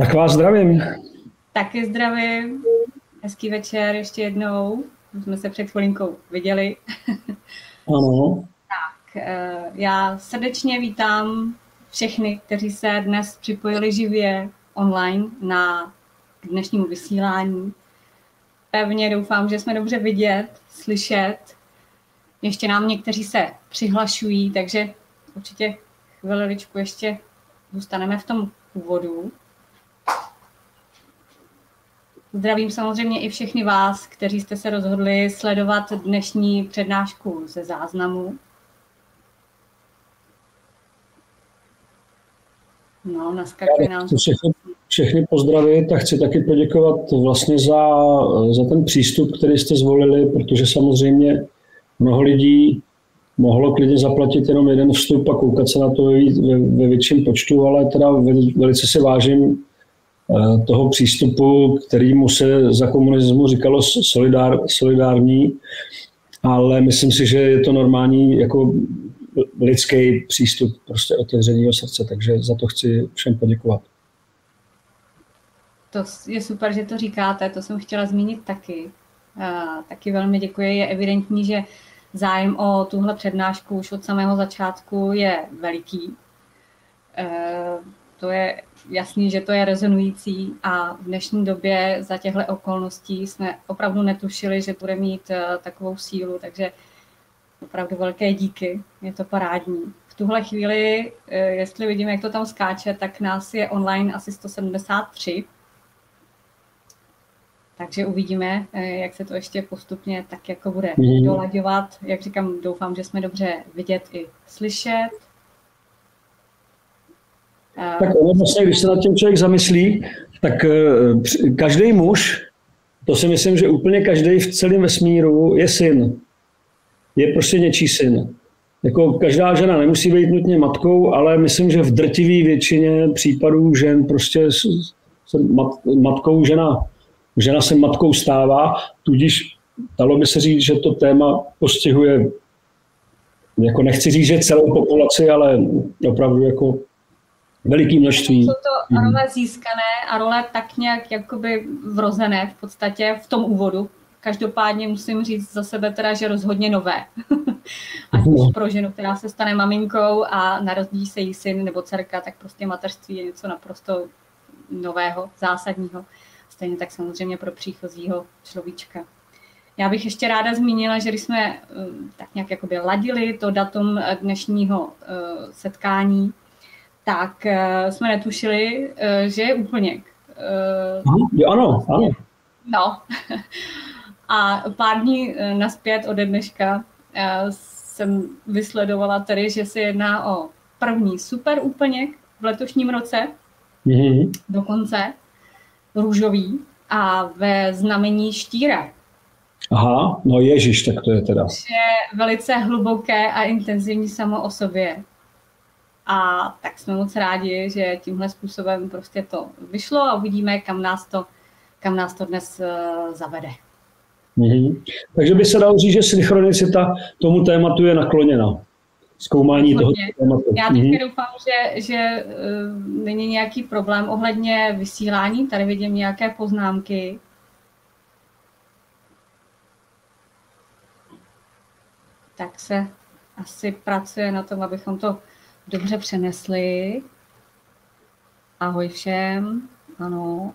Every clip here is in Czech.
Tak vás zdravím. Taky zdravím. Hezký večer ještě jednou. Jsme se před chvilinkou viděli. Ano. Tak, já srdečně vítám všechny, kteří se dnes připojili živě online na dnešnímu vysílání. Pevně doufám, že jsme dobře vidět, slyšet. Ještě nám někteří se přihlašují, takže určitě chviličku ještě zůstaneme v tom úvodu. Zdravím samozřejmě i všechny vás, kteří jste se rozhodli sledovat dnešní přednášku ze záznamu. No, naskakuje nám. Všechny pozdravit a chci taky poděkovat vlastně za ten přístup, který jste zvolili, protože samozřejmě mnoho lidí mohlo klidně zaplatit jenom jeden vstup a koukat se na to ve větším počtu, ale teda velice si vážím toho přístupu, kterýmu se za komunismu říkalo solidární, ale myslím si, že je to normální jako lidský přístup prostě otevřeného srdce, takže za to chci všem poděkovat. To je super, že to říkáte, to jsem chtěla zmínit taky. Taky velmi děkuji, je evidentní, že zájem o tuhle přednášku už od samého začátku je veliký. To je jasný, že to je rezonující a v dnešní době za těchto okolností jsme opravdu netušili, že bude mít takovou sílu, takže opravdu velké díky, je to parádní. V tuhle chvíli, jestli vidíme, jak to tam skáče, tak nás je online asi 173, takže uvidíme, jak se to ještě postupně tak jako bude dolaďovat. Jak říkám, doufám, že jsme dobře vidět i slyšet. Tak ono vlastně, když se nad tím člověk zamyslí, tak každý muž, to si myslím, že úplně každý v celém vesmíru je syn. Je prostě něčí syn. Jako každá žena nemusí být nutně matkou, ale myslím, že v drtivé většině případů žen prostě matkou žena se matkou stává, tudíž dalo by se říct, že to téma postihuje, jako nechci říct, že celou populaci, ale opravdu jako veliký množství. Jsou to role získané a role tak nějak jakoby vrozené v podstatě v tom úvodu. Každopádně musím říct za sebe teda, že rozhodně nové. Ať už pro ženu, která se stane maminkou a narodí se jí syn nebo dcerka, tak prostě mateřství je něco naprosto nového, zásadního. Stejně tak samozřejmě pro příchozího človíčka. Já bych ještě ráda zmínila, že když jsme tak nějak jakoby ladili to datum dnešního setkání, tak jsme netušili, že je úplněk. Ano. No. A pár dní nazpět ode dneška jsem vysledovala tedy, že se jedná o první super úplněk v letošním roce, dokonce růžový a ve znamení štíra. Aha, no ježiš, tak to je teda. Což je velice hluboké a intenzivní samo o sobě. A tak jsme moc rádi, že tímhle způsobem prostě to vyšlo a uvidíme, kam nás to dnes zavede. Takže by se dalo říct, že synchronicita tomu tématu je nakloněna. Zkoumání toho tématu. Já teď doufám, že není nějaký problém ohledně vysílání. Tady vidím nějaké poznámky. Tak se asi pracuje na tom, abychom to dobře přenesli. Ahoj všem. Ano.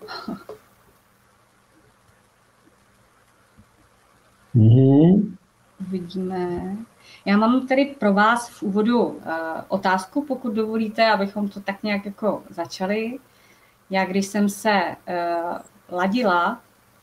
Vidíme. Já mám tedy pro vás v úvodu otázku, pokud dovolíte, abychom to tak nějak jako začali. Já když jsem se ladila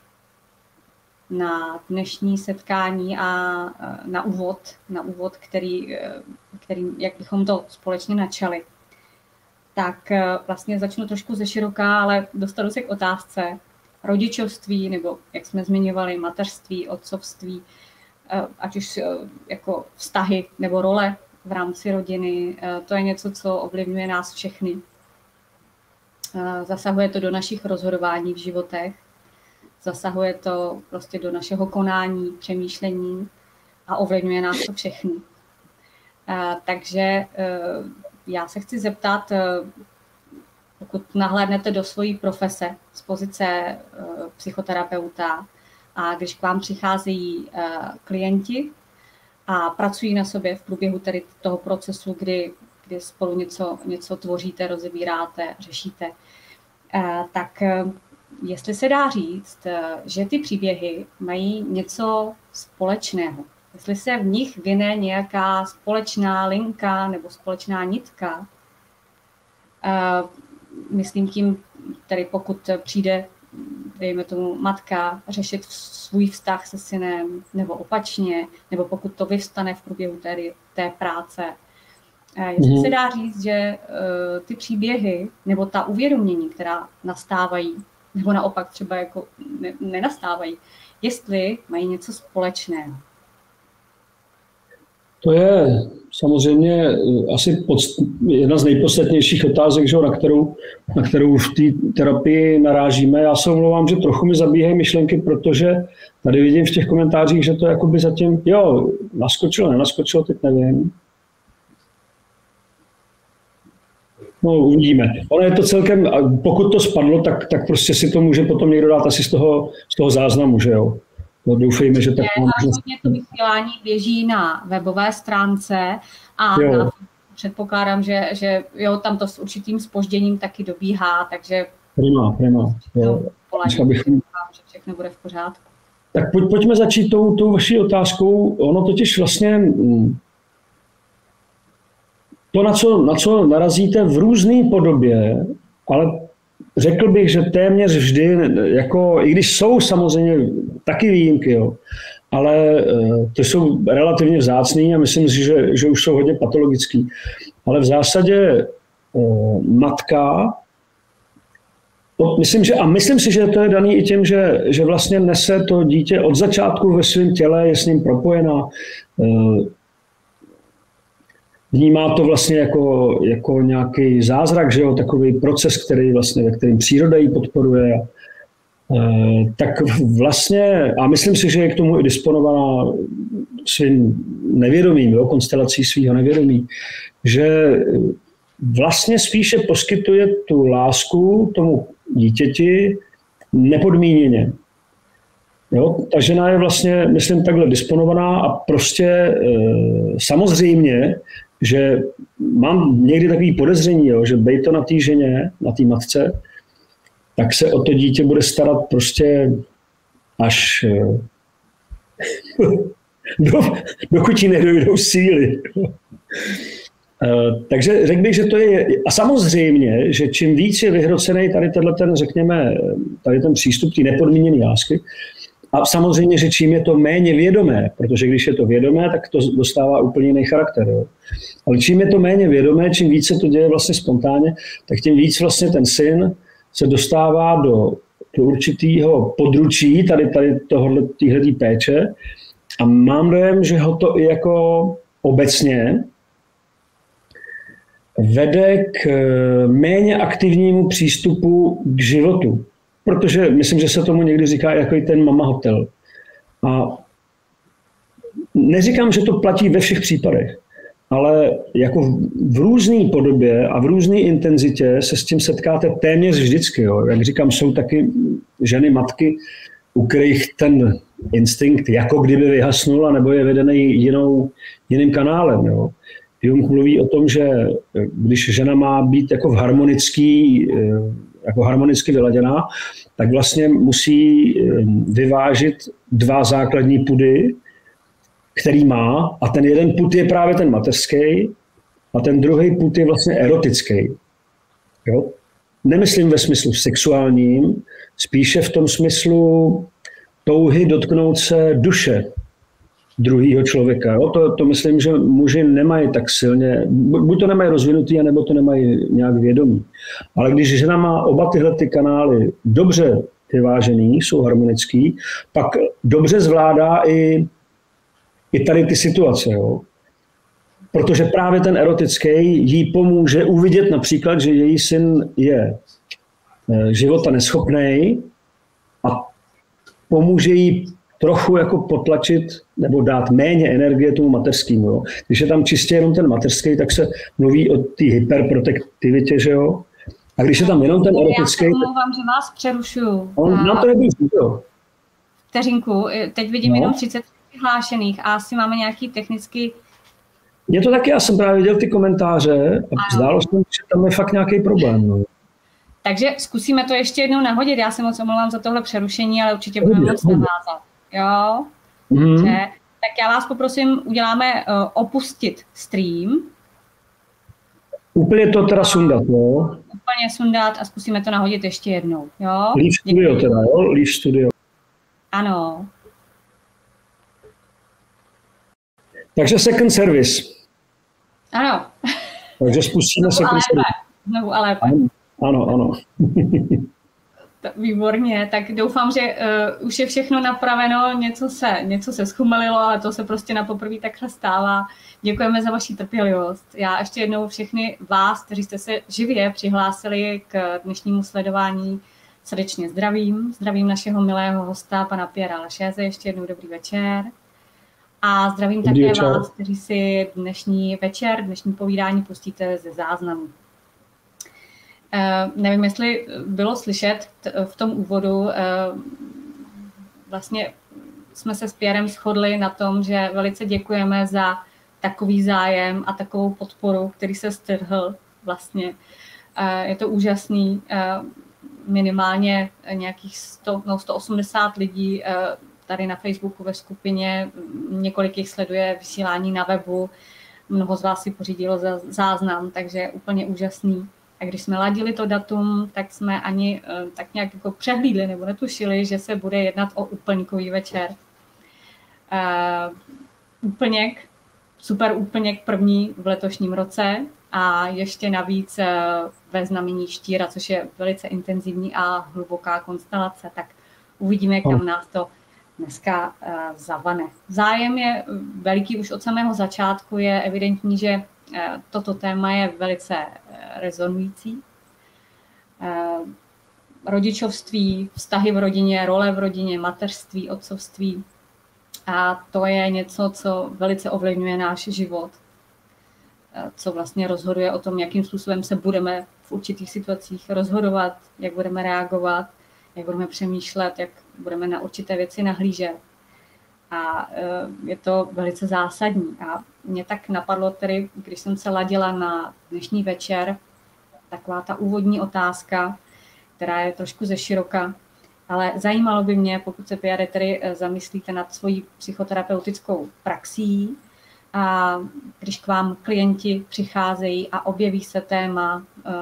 na dnešní setkání a na úvod, který jak bychom to společně načali, tak vlastně začnu trošku ze široká, ale dostanu se k otázce rodičovství, nebo jak jsme zmiňovali, mateřství, otcovství, ať už jako vztahy nebo role v rámci rodiny. To je něco, co ovlivňuje nás všechny. Zasahuje to do našich rozhodování v životech, zasahuje to prostě do našeho konání, přemýšlení a ovlivňuje nás to všechny. Takže já se chci zeptat, pokud nahlédnete do svojí profese z pozice psychoterapeuta a když k vám přicházejí klienti a pracují na sobě v průběhu tedy toho procesu, kdy spolu něco tvoříte, rozebíráte, řešíte, tak jestli se dá říct, že ty příběhy mají něco společného, jestli se v nich vyne nějaká společná linka nebo společná nitka, myslím tím, tedy pokud přijde, dejme tomu, matka řešit svůj vztah se synem, nebo opačně, nebo pokud to vyvstane v průběhu té práce. Jestli se dá říct, že ty příběhy, nebo ta uvědomění, která nastávají, nebo naopak třeba jako nenastávají, jestli mají něco společného. To je samozřejmě asi jedna z nejpodstatnějších otázek, že, na kterou v té terapii narážíme. Já se omlouvám, že trochu mi zabíhají myšlenky, protože tady vidím v těch komentářích, že to jakoby zatím, nenaskočilo, teď nevím. No, uvidíme. Ono je to celkem, pokud to spadlo, tak prostě si to může potom někdo dát asi z toho záznamu, že jo. No, doufejme, že tak. To vysílání běží na webové stránce a předpokládám, že jo, tam to s určitým zpožděním taky dobíhá, takže prima. Že všechno bude v pořádku. Tak pojďme začít tou vaší otázkou. Ono totiž vlastně to, na co narazíte v různé podobě, ale řekl bych, že téměř vždy, jako, i když jsou samozřejmě taky výjimky, jo, ale to jsou relativně vzácný a myslím si, že už jsou hodně patologický. Ale v zásadě matka, myslím si, že to je daný i tím, že vlastně nese to dítě od začátku ve svém těle, je s ním propojená. Vnímá to vlastně jako nějaký zázrak, že jo, takový proces, ve kterém příroda ji podporuje. Tak vlastně, a myslím si, že je k tomu i disponovaná svým nevědomím, jo, konstelací svého nevědomí, že vlastně spíše poskytuje tu lásku tomu dítěti nepodmíněně. Jo, ta žena je vlastně, myslím, takhle disponovaná a prostě samozřejmě, že mám někdy takový podezření, jo, že bej to na té ženě, na té matce, tak se o to dítě bude starat prostě až dokud jí nedojdou síly. Takže řekl bych, že to je... A samozřejmě, že čím víc je vyhrocený tady ten přístup té nepodmíněné lásky, a samozřejmě, že čím je to méně vědomé, protože když je to vědomé, tak to dostává úplně jiný charakter. Jo. Ale čím je to méně vědomé, čím víc se to děje vlastně spontánně, tak tím víc vlastně ten syn se dostává do určitého područí téhletý péče a mám dojem, že ho to i jako obecně vede k méně aktivnímu přístupu k životu. Protože myslím, že se tomu někdy říká jako i ten mama hotel. A neříkám, že to platí ve všech případech, ale jako v různé podobě a v různé intenzitě se s tím setkáte téměř vždycky. Jo. Jak říkám, jsou taky ženy, matky, u kterých ten instinkt jako kdyby vyhasnul, nebo je vedený jiným kanálem. Jo. Jung mluví o tom, že když žena má být jako harmonicky vyladěná, tak vlastně musí vyvážit dva základní pudy, který má, a ten jeden pud je právě ten mateřský a ten druhý pud je vlastně erotický. Jo? Nemyslím ve smyslu sexuálním, spíše v tom smyslu touhy dotknout se duše druhého člověka. Jo? To myslím, že muži nemají tak silně, buď to nemají rozvinutý, anebo to nemají nějak vědomí. Ale když žena má oba tyhle ty kanály dobře vyvážený, jsou harmonický, pak dobře zvládá i tady ty situace. Jo? Protože právě ten erotický jí pomůže uvidět například, že její syn je života neschopný a pomůže jí trochu jako potlačit nebo dát méně energie tomu mateřskému. Jo. Když je tam čistě jenom ten mateřský, tak se mluví o té hyperprotektivitě, že jo. A když je tam jenom ten erotický... Já se omlouvám, že vás přerušuju. Nám to nebyl studio. Vteřinku, teď vidím jenom 30 přihlášených a asi máme nějaký technický... Je to taky, já jsem právě viděl ty komentáře a zdálo se, že tam je fakt nějaký problém. No. Takže zkusíme to ještě jednou nahodit. Já se moc omlouvám za tohle přerušení, ale určitě budeme moc navázat. Jo? Tak já vás poprosím, uděláme opustit stream. Úplně to teda sundat, jo? Úplně sundat a zkusíme to nahodit ještě jednou. Jo? Leave studio teda, jo? Leave studio. Ano. Takže second service. Ano. Takže spustíme second service. Znovu a lépe. Ano. Výborně, tak doufám, že už je všechno napraveno, něco se zchumelilo, ale to se prostě na poprvé takhle stává. Děkujeme za vaši trpělivost. Já ještě jednou všechny vás, kteří jste se živě přihlásili k dnešnímu sledování, srdečně zdravím. Zdravím našeho milého hosta, pana Pierra Lachaise, ještě jednou dobrý večer. A zdravím také vás, kteří si dnešní povídání pustíte ze záznamu. Nevím, jestli bylo slyšet v tom úvodu, vlastně jsme se s Pierrem shodli na tom, že velice děkujeme za takový zájem a takovou podporu, který se strhl vlastně. Je to úžasný, minimálně nějakých 180 lidí tady na Facebooku ve skupině, několik jich sleduje vysílání na webu, mnoho z vás si pořídilo záznam, takže úplně úžasný. A když jsme ladili to datum, tak jsme ani tak nějak jako přehlídli nebo netušili, že se bude jednat o úplňkový večer. Úplněk, super úplněk první v letošním roce a ještě navíc ve znamení štíra, což je velice intenzivní a hluboká konstelace. Tak uvidíme, kam nás to dneska zavane. Zájem je veliký už od samého začátku, je evidentní, že toto téma je velice rezonující. Rodičovství, vztahy v rodině, role v rodině, mateřství, otcovství. A to je něco, co velice ovlivňuje náš život. Co vlastně rozhoduje o tom, jakým způsobem se budeme v určitých situacích rozhodovat, jak budeme reagovat, jak budeme přemýšlet, jak budeme na určité věci nahlížet. A je to velice zásadní. A mě tak napadlo tedy, když jsem se ladila na dnešní večer, taková ta úvodní otázka, která je trošku ze široka, ale zajímalo by mě, pokud se, Pierre, tedy zamyslíte nad svojí psychoterapeutickou praxí a když k vám klienti přicházejí a objeví se téma,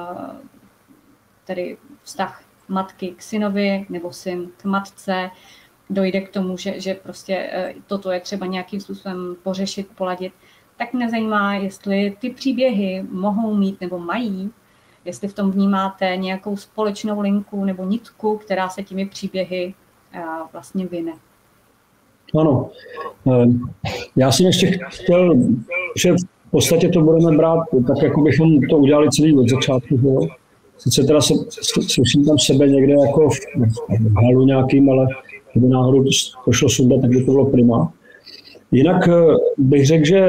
tedy vztah matky k synovi nebo syn k matce, dojde k tomu, že prostě toto je třeba nějakým způsobem pořešit, poladit, tak mě zajímá, jestli ty příběhy mohou mít nebo mají, jestli v tom vnímáte nějakou společnou linku nebo nitku, která se těmi příběhy vlastně vyne. Ano. Já jsem ještě chtěl, že v podstatě to budeme brát tak, jako bychom to udělali celý od začátku. Sice teda slyším tam sebe někde jako v halu nějakým, ale kdyby náhodou to šlo sundat, tak by to bylo prima. Jinak bych řekl, že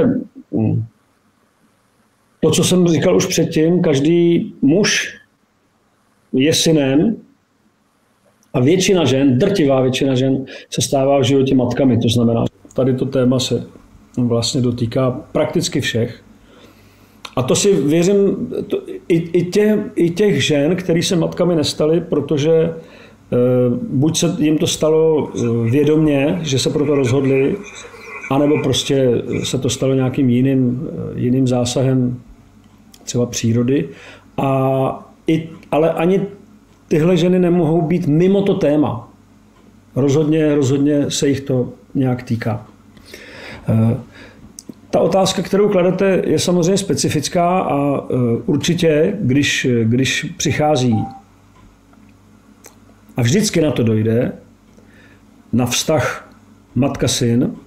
to, co jsem říkal už předtím, každý muž je synem a většina žen, drtivá většina žen se stává v životě matkami. To znamená, tady to téma se vlastně dotýká prakticky všech. A to si věřím, i těch žen, který se matkami nestaly, protože buď se jim to stalo vědomě, že se proto rozhodli, anebo prostě se to stalo nějakým jiným zásahem třeba přírody. Ale ani tyhle ženy nemohou být mimo to téma. Rozhodně se jich to nějak týká. Ta otázka, kterou kladete, je samozřejmě specifická a určitě, když přichází a vždycky na to dojde, na vztah matka-syn,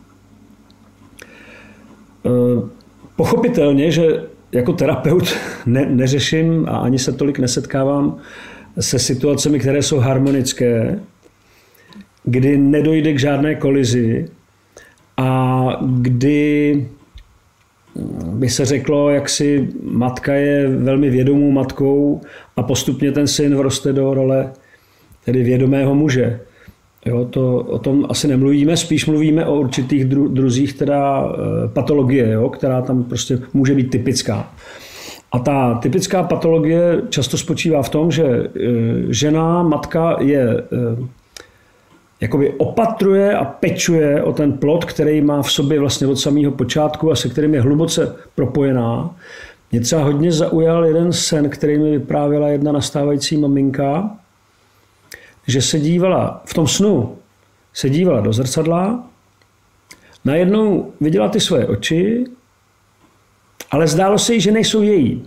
pochopitelně, že jako terapeut neřeším a ani se tolik nesetkávám se situacemi, které jsou harmonické, kdy nedojde k žádné kolizi a kdy by se řeklo, jak si matka je velmi vědomou matkou a postupně ten syn vroste do role tedy vědomého muže. Jo, o tom asi nemluvíme, spíš mluvíme o určitých druzích teda patologie, jo, která tam prostě může být typická. A ta typická patologie často spočívá v tom, že žena, matka je jakoby opatruje a pečuje o ten plod, který má v sobě vlastně od samého počátku a se kterým je hluboce propojená. Mě třeba hodně zaujal jeden sen, který mi vyprávěla jedna nastávající maminka, že se dívala, v tom snu se dívala do zrcadla, najednou viděla ty svoje oči, ale zdálo se jí, že nejsou její.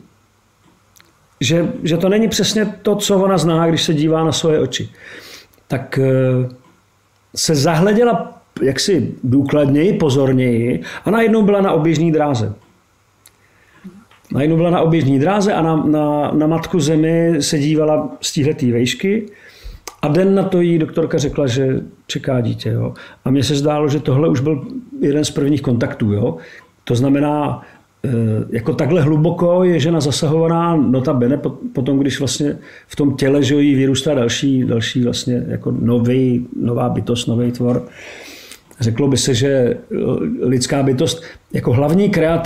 Že to není přesně to, co ona zná, když se dívá na svoje oči. Tak se zahleděla jaksi důkladněji, pozorněji a najednou byla na oběžné dráze. Najednou byla na oběžné dráze a na matku Zemi se dívala z téhletý vejšky a den na to jí doktorka řekla, že čeká dítě. Jo. A mně se zdálo, že tohle už byl jeden z prvních kontaktů. Jo. To znamená, jako takhle hluboko je žena zasahovaná, notabene potom, když vlastně v tom těle, že jí vyrůstá další vlastně jako nová bytost, nový tvor. Řeklo by se, že lidská bytost jako hlavní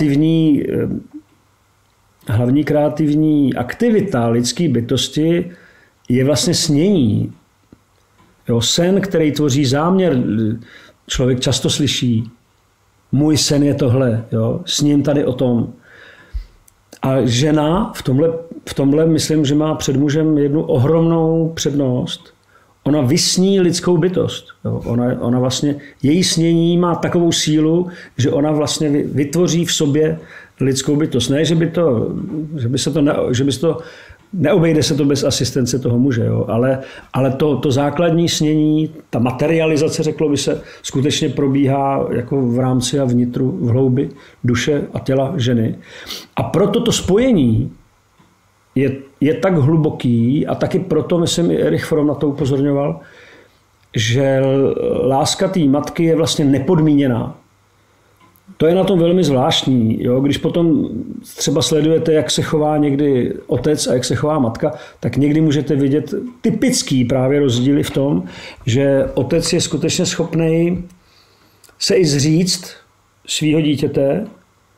kreativní aktivita lidské bytosti je vlastně snění. Jo, sen, který tvoří záměr, člověk často slyší, můj sen je tohle, jo, sním tady o tom. A žena v tomhle myslím, že má před mužem jednu ohromnou přednost. Ona vysní lidskou bytost. Jo. Ona vlastně, její snění má takovou sílu, že ona vlastně vytvoří v sobě lidskou bytost. Ne, že by se to neobejde se to bez asistence toho muže, jo. Ale to základní snění, ta materializace, řeklo by se, skutečně probíhá jako v rámci a vnitru, v hloubi duše a těla ženy. A proto to spojení je tak hluboký a taky proto, myslím, i Erich Fromm na to upozorňoval, že láska té matky je vlastně nepodmíněná. To je na tom velmi zvláštní. Jo? Když potom třeba sledujete, jak se chová někdy otec a jak se chová matka, tak někdy můžete vidět typický právě rozdíly v tom, že otec je skutečně schopný se i zříct svého dítěte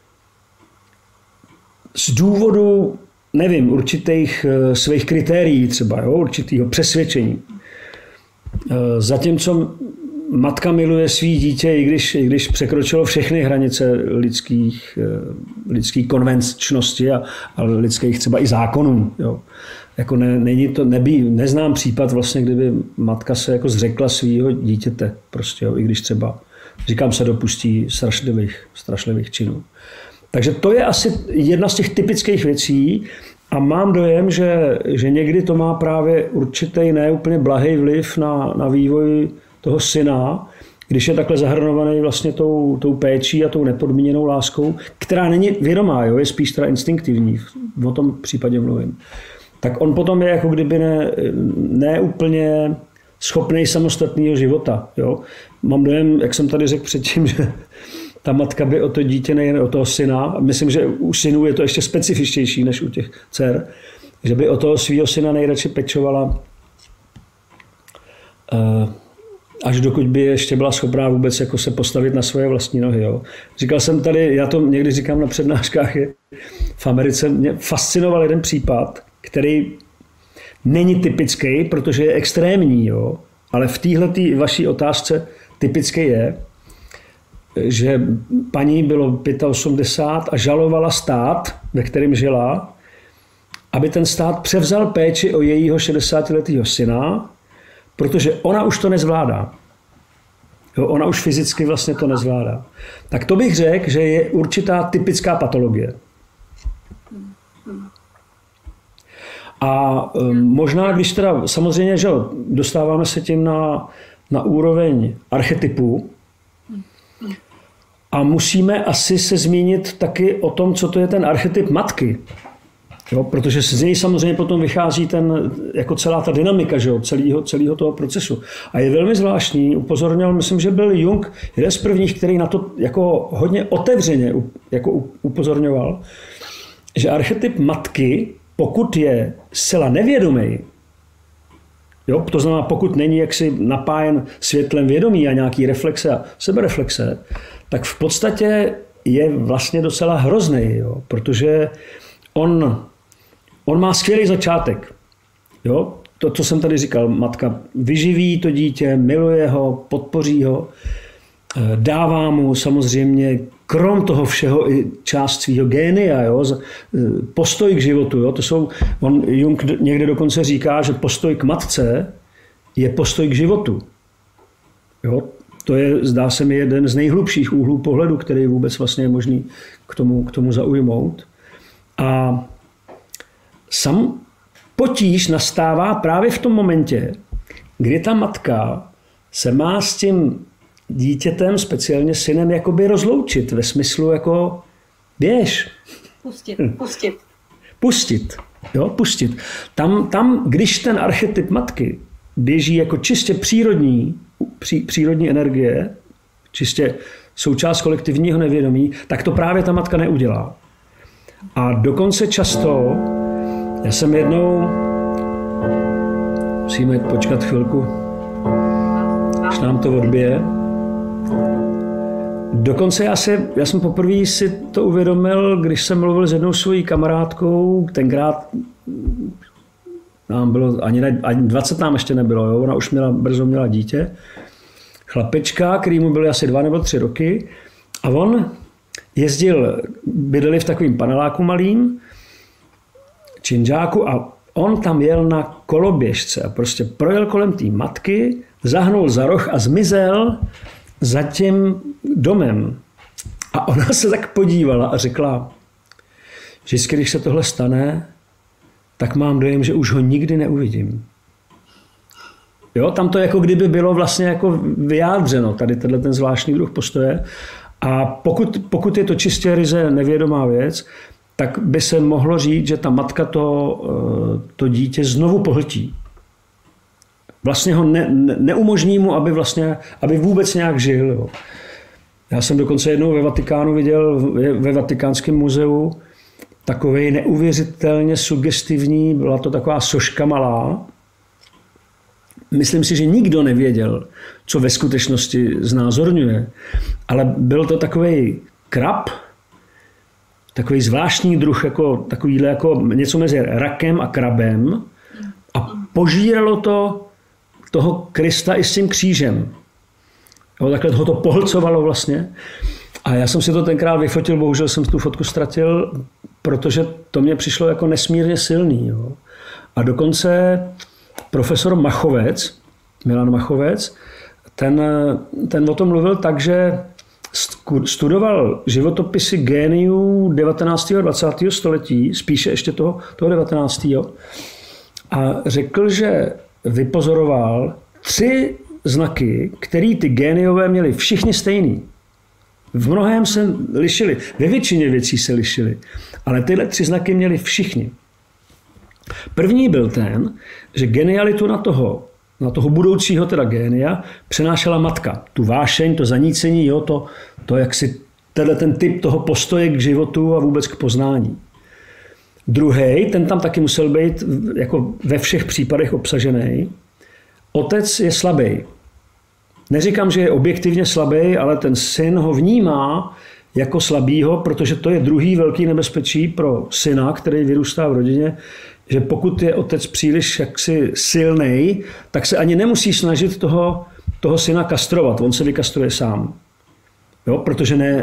z důvodu, nevím, určitých svých kritérií třeba, jo? Určitého přesvědčení. Zatímco matka miluje svý dítě, i když překročilo všechny hranice lidský konvenčnosti a lidských třeba i zákonů. Jo. Jako neznám případ vlastně, kdyby matka se jako zřekla svého dítěte, prostě, jo, i když třeba, říkám, se dopustí strašlivých činů. Takže to je asi jedna z těch typických věcí a mám dojem, že někdy to má právě určitý neúplně blahý vliv na vývoj toho syna, když je takhle zahrnovaný vlastně tou péčí a tou nepodmíněnou láskou, která není vědomá, jo, je spíš teda instinktivní, o tom případě mluvím. Tak on potom je jako kdyby ne úplně schopný samostatného života. Jo. Mám dojem, jak jsem tady řekl předtím, že ta matka by o to dítě, nejen o toho syna, myslím, že u synů je to ještě specifičtější než u těch dcer, že by o toho svého syna nejradši pečovala až dokud by ještě byla schopná vůbec jako se postavit na svoje vlastní nohy. Jo. Říkal jsem tady, já to někdy říkám na přednáškách, v Americe mě fascinoval jeden případ, který není typický, protože je extrémní, jo. Ale v téhleté vaší otázce typický je, že paní bylo 85 a žalovala stát, ve kterém žila, aby ten stát převzal péči o jejího 60letého syna, protože ona už to nezvládá. Jo, ona už fyzicky vlastně to nezvládá. Tak to bych řekl, že je určitá typická patologie. A možná, když teda samozřejmě, že dostáváme se tím na úroveň archetypů a musíme asi se zmínit taky o tom, co to je ten archetyp matky. Jo, protože z něj samozřejmě potom vychází jako celá ta dynamika, že jo, celého toho procesu. A je velmi zvláštní, upozornil, myslím, že byl Jung jeden z prvních, který na to jako hodně otevřeně jako upozorňoval, že archetyp matky, pokud je zcela nevědomý, jo, to znamená, pokud není jaksi napájen světlem vědomí a nějaký reflexe a sebereflexe, tak v podstatě je vlastně docela hrozný, jo, protože on má skvělý začátek. Jo? To, co jsem tady říkal, matka vyživí to dítě, miluje ho, podpoří ho, dává mu samozřejmě krom toho všeho i část svého génia, jo? Postoj k životu. Jo? Jung někde dokonce říká, že postoj k matce je postoj k životu. Jo? To je, zdá se mi, jeden z nejhlubších úhlů pohledu, který vůbec vlastně je možný k tomu zaujmout. A potíž nastává právě v tom momentě, kdy ta matka se má s tím dítětem, speciálně synem, jakoby rozloučit ve smyslu jako běž. Pustit. Tam, když ten archetyp matky běží jako čistě přírodní energie, čistě součást kolektivního nevědomí, tak to právě ta matka neudělá. A dokonce často, já jsem jednou, musíme počkat chvilku, až nám to odbije. Dokonce já jsem poprvé si to uvědomil, když jsem mluvil s jednou svojí kamarádkou, tenkrát nám bylo, ani 20 nám ještě nebylo, jo? Ona už brzo měla dítě, chlapečka, který mu byly asi 2 nebo 3 roky, a on bydleli v takovým paneláku malým, činžáku, a on tam jel na koloběžce a prostě projel kolem té matky, zahnul za roh a zmizel za tím domem. A ona se tak podívala a řekla, že vždycky, když se tohle stane, tak mám dojem, že už ho nikdy neuvidím. Jo, tam to jako kdyby bylo vlastně jako vyjádřeno, tady ten zvláštní druh postoje. A pokud je to čistě ryze nevědomá věc, tak by se mohlo říct, že ta matka to dítě znovu pohltí. Vlastně ho neumožní mu, aby vůbec nějak žil. Jo. Já jsem dokonce jednou ve Vatikánu viděl, ve Vatikánském muzeu, takovej neuvěřitelně sugestivní, byla to taková soška malá. Myslím si, že nikdo nevěděl, co ve skutečnosti znázorňuje, ale byl to takovej krab, takový zvláštní druh, jako něco mezi rakem a krabem, a požíralo to toho Krista i s tím křížem. Jo, takhle ho to pohlcovalo vlastně. A já jsem si to tenkrát vyfotil, bohužel jsem tu fotku ztratil, protože to mě přišlo jako nesmírně silný. Jo. A dokonce profesor Machovec, Milan Machovec, ten o tom mluvil tak, že studoval životopisy géniů 19. a 20. století, spíše ještě toho 19. A řekl, že vypozoroval 3 znaky, které ty géniové měli všichni stejný. V mnohém se lišili, ve většině věcí se lišili, ale tyhle 3 znaky měli všichni. První byl ten, že genialitu na toho budoucího teda génia přenášela matka. Tu vášeň, to zanícení, jo, to jak si ten typ toho postoje k životu a vůbec k poznání. Druhý, ten tam taky musel být jako ve všech případech obsažený. Otec je slabý. Neříkám, že je objektivně slabý, ale ten syn ho vnímá jako slabýho, protože to je druhý velký nebezpečí pro syna, který vyrůstá v rodině, že pokud je otec příliš jaksi silnej, tak se ani nemusí snažit toho syna kastrovat. On se vykastruje sám. Jo? Protože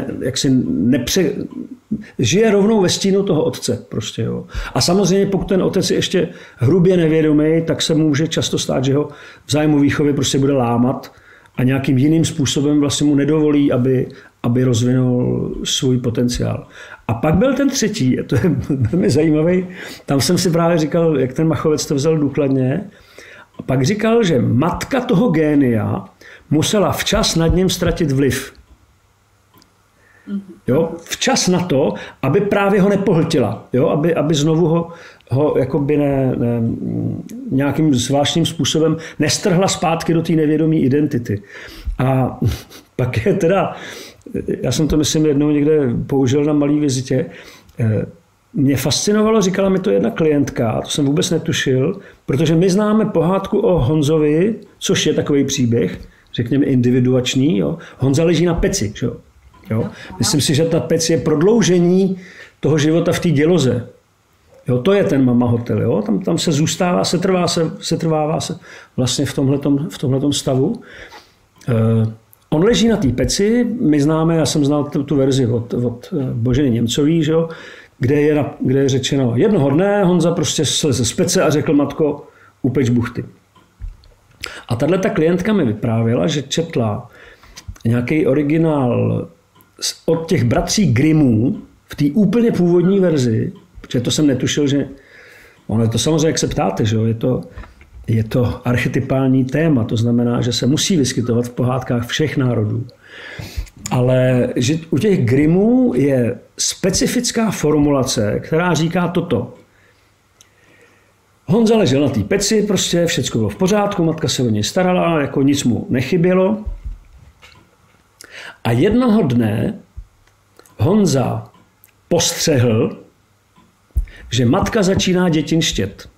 žije rovnou ve stínu toho otce. Prostě, jo? A samozřejmě pokud ten otec je ještě hrubě nevědomý, tak se může často stát, že ho v zájmu výchovy prostě bude lámat a nějakým jiným způsobem vlastně mu nedovolí, aby rozvinul svůj potenciál. A pak byl ten třetí, to je velmi zajímavý, tam jsem si právě říkal, jak ten Machovec to vzal důkladně, a pak říkal, že matka toho génia musela včas nad ním ztratit vliv. Jo, včas na to, aby právě ho nepohltila, jo, aby znovu ho jakoby nějakým zvláštním způsobem nestrhla zpátky do té nevědomé identity. A pak je teda, já jsem to myslím jednou někde použil na malý vizitě, mě fascinovalo, říkala mi to jedna klientka, to jsem vůbec netušil, protože my známe pohádku o Honzovi, což je takový příběh, řekněme individuační, jo. Honza leží na peci, jo. Myslím si, že ta pec je prodloužení toho života v té děloze. Jo, to je ten Mama Hotel, jo. Tam se zůstává, setrvává se vlastně v tomhletom stavu. On leží na té peci, my známe, já jsem znal tu verzi od Boženy Němcový, že jo, kde je řečeno, jednoho dne Honza prostě sleze z pece a řekl, matko, upeč buchty. A tato klientka mi vyprávěla, že četla nějaký originál od těch bratří Grimmů v té úplně původní verzi, protože to jsem netušil, že ono je to samozřejmě, jak se ptáte, že je to archetypální téma, to znamená, že se musí vyskytovat v pohádkách všech národů. Ale že u těch Grimmů je specifická formulace, která říká toto. Honza ležel na té peci, prostě všechno bylo v pořádku, matka se o něj starala, jako nic mu nechybělo. A jednoho dne Honza postřehl, že matka začíná dětinštět.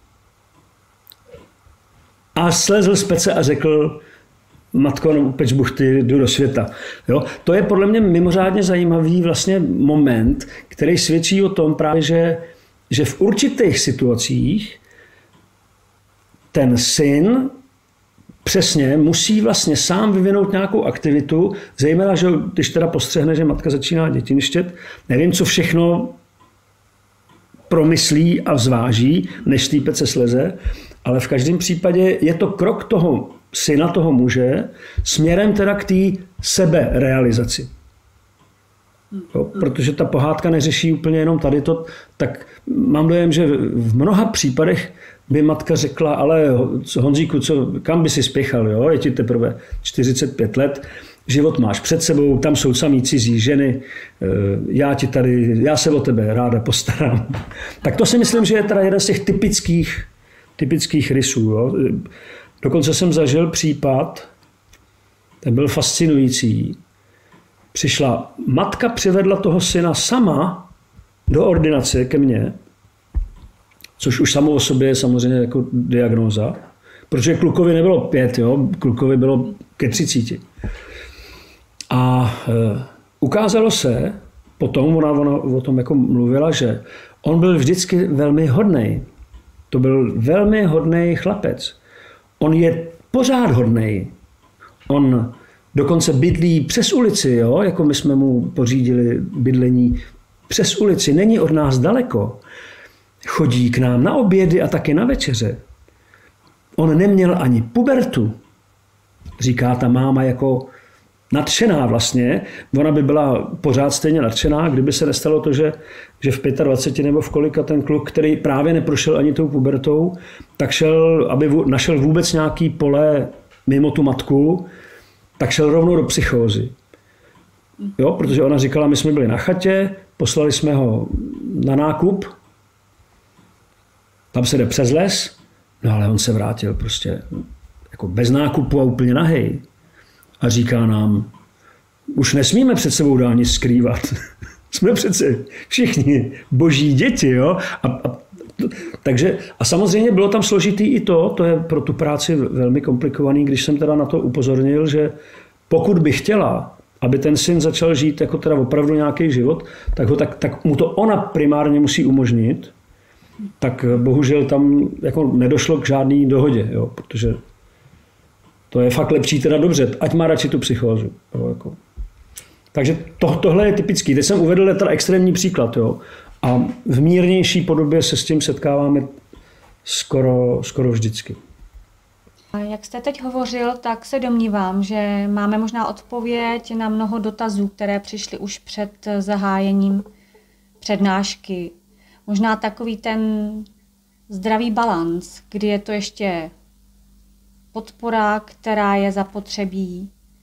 A slezl z pece a řekl, matko, upeč buchty, jdu do světa. Jo? To je podle mě mimořádně zajímavý vlastně moment, který svědčí o tom právě, že v určitých situacích ten syn přesně musí vlastně sám vyvinout nějakou aktivitu, zejména, že když teda postřehne, že matka začíná dětinštět, nevím, co všechno promyslí a zváží, než z té pece sleze, ale v každém případě je to krok toho syna, toho muže, směrem teda k té seberealizaci. Jo, protože ta pohádka neřeší úplně jenom tady to, tak mám dojem, že v mnoha případech by matka řekla, ale Honzíku, kam by si spěchal, jo? Je ti teprve 45 let, život máš před sebou, tam jsou samý cizí ženy, já se o tebe ráda postarám. Tak to si myslím, že je teda jeden z těch typických rysů. Jo? Dokonce jsem zažil případ, ten byl fascinující. Matka přivedla toho syna sama do ordinace ke mně, což už samo o sobě je samozřejmě jako diagnóza, protože klukovi nebylo 5, jo? Klukovi bylo ke 30. A ukázalo se, potom ona o tom jako mluvila, že on byl vždycky velmi hodnej. To byl velmi hodnej chlapec. On je pořád hodnej. On dokonce bydlí přes ulici, jo? Jako my jsme mu pořídili bydlení přes ulici. Není od nás daleko. Chodí k nám na obědy a taky na večeře. On neměl ani pubertu. Říká ta máma jako nadšená vlastně. Ona by byla pořád stejně nadšená, kdyby se nestalo to, že v 25 nebo v kolika ten kluk, který právě neprošel ani tou pubertou, tak šel, aby našel vůbec nějaký pole mimo tu matku, tak šel rovnou do psychózy. Jo, protože ona říkala, my jsme byli na chatě, poslali jsme ho na nákup, tam se jde přes les, no ale on se vrátil prostě jako bez nákupu a úplně nahej. A říká nám, už nesmíme před sebou dál nic skrývat. Jsme přece všichni boží děti. Jo? A samozřejmě bylo tam složitý i to je pro tu práci velmi komplikovaný, když jsem teda na to upozornil, že pokud by chtěla, aby ten syn začal žít jako teda opravdu nějaký život, tak mu to ona primárně musí umožnit, tak bohužel tam jako nedošlo k žádný dohodě, jo? Protože to je fakt lepší, teda dobře, ať má radši tu psychózu. Jo, jako. Takže tohle je typický. Teď jsem uvedl teda extrémní příklad. Jo, a v mírnější podobě se s tím setkáváme skoro vždycky. Jak jste teď hovořil, tak se domnívám, že máme možná odpověď na mnoho dotazů, které přišly už před zahájením přednášky. Možná takový ten zdravý balanc, kdy je to ještě podpora, která je zapotřebí,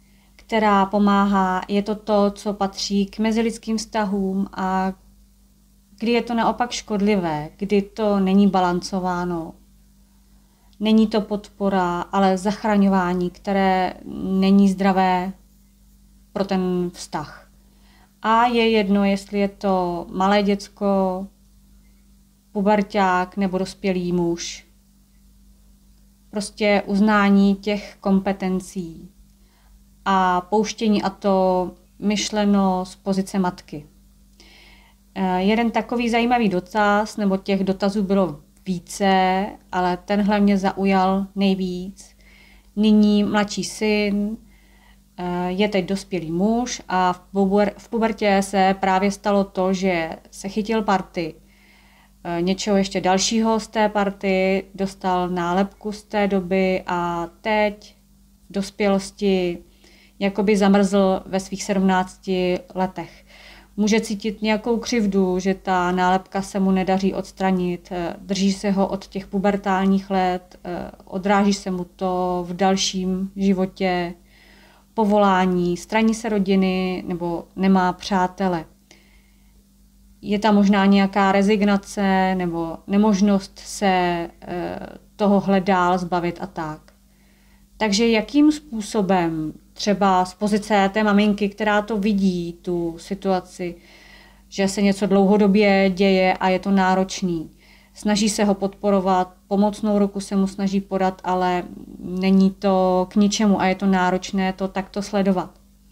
která pomáhá, je to, co patří k mezilidským vztahům a kdy je to naopak škodlivé, kdy to není balancováno. Není to podpora, ale zachraňování, které není zdravé pro ten vztah. A je jedno, jestli je to malé děcko, puberťák nebo dospělý muž. Prostě uznání těch kompetencí a pouštění, a to myšleno z pozice matky. Jeden takový zajímavý dotaz, nebo těch dotazů bylo více, ale tenhle mě zaujal nejvíc. Nyní mladší syn, je teď dospělý muž a v pubertě se právě stalo to, že se chytil party. Něčeho ještě dalšího z té party, dostal nálepku z té doby a teď v dospělosti jakoby zamrzl ve svých 17 letech. Může cítit nějakou křivdu, že ta nálepka se mu nedaří odstranit, drží se ho od těch pubertálních let, odráží se mu to v dalším životě, povolání, straní se rodiny nebo nemá přátele. Je tam možná nějaká rezignace nebo nemožnost se tohohle dál zbavit a tak. Takže jakým způsobem třeba z pozice té maminky, která to vidí, tu situaci, že se něco dlouhodobě děje a je to náročný. Snaží se ho podporovat, pomocnou ruku se mu snaží podat, ale není to k ničemu a je to náročné to takto sledovat.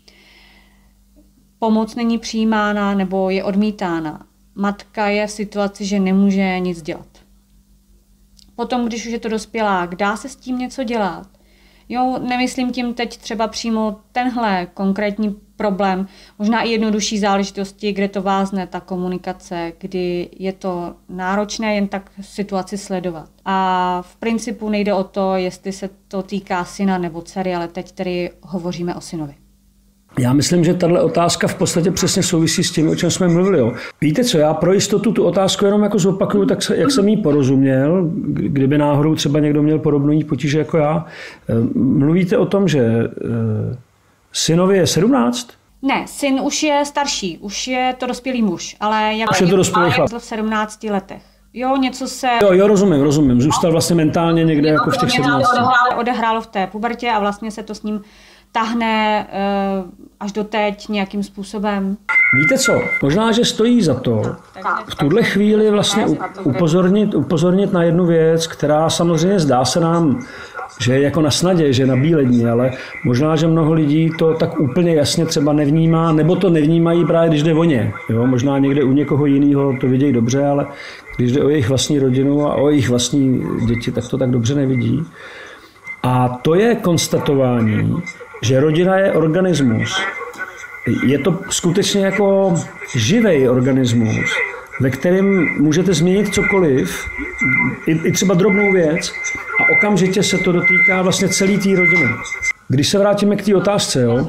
Pomoc není přijímána nebo je odmítána. Matka je v situaci, že nemůže nic dělat. Potom, když už je to dospělák, dá se s tím něco dělat. Jo, nemyslím tím teď třeba přímo tenhle konkrétní problém, možná i jednodušší záležitosti, kde to vázne ta komunikace, kdy je to náročné jen tak situaci sledovat. A v principu nejde o to, jestli se to týká syna nebo dcery, ale teď tedy hovoříme o synovi. Já myslím, že tahle otázka v podstatě přesně souvisí s tím, o čem jsme mluvili. Jo. Víte co, já pro jistotu tu otázku jenom jako zopakuju, tak jak jsem jí porozuměl, kdyby náhodou třeba někdo měl podobnou potíže jako já. Mluvíte o tom, že synovi je 17? Ne, syn už je starší, už je to dospělý muž, ale jak je to dospělý chlap. V 17 letech. Jo, něco se... Jo, rozumím. Zůstal vlastně mentálně někde jako v těch 17. Odehrálo v té pubertě a vlastně se to s ním tahne až do teď nějakým způsobem. Víte co, možná, že stojí za to v tuhle chvíli vlastně upozornit na jednu věc, která samozřejmě zdá se nám, že je jako na snadě, že na bílední, ale možná, že mnoho lidí to tak úplně jasně třeba nevnímá, nebo to nevnímají právě, když jde o ně. Jo? Možná někde u někoho jiného to vidějí dobře, ale když jde o jejich vlastní rodinu a o jejich vlastní děti, tak to tak dobře nevidí. A to je konstatování, že rodina je organismus. Je to skutečně jako živý organismus, ve kterém můžete změnit cokoliv, i třeba drobnou věc, a okamžitě se to dotýká vlastně celé té rodiny. Když se vrátíme k té otázce, jo,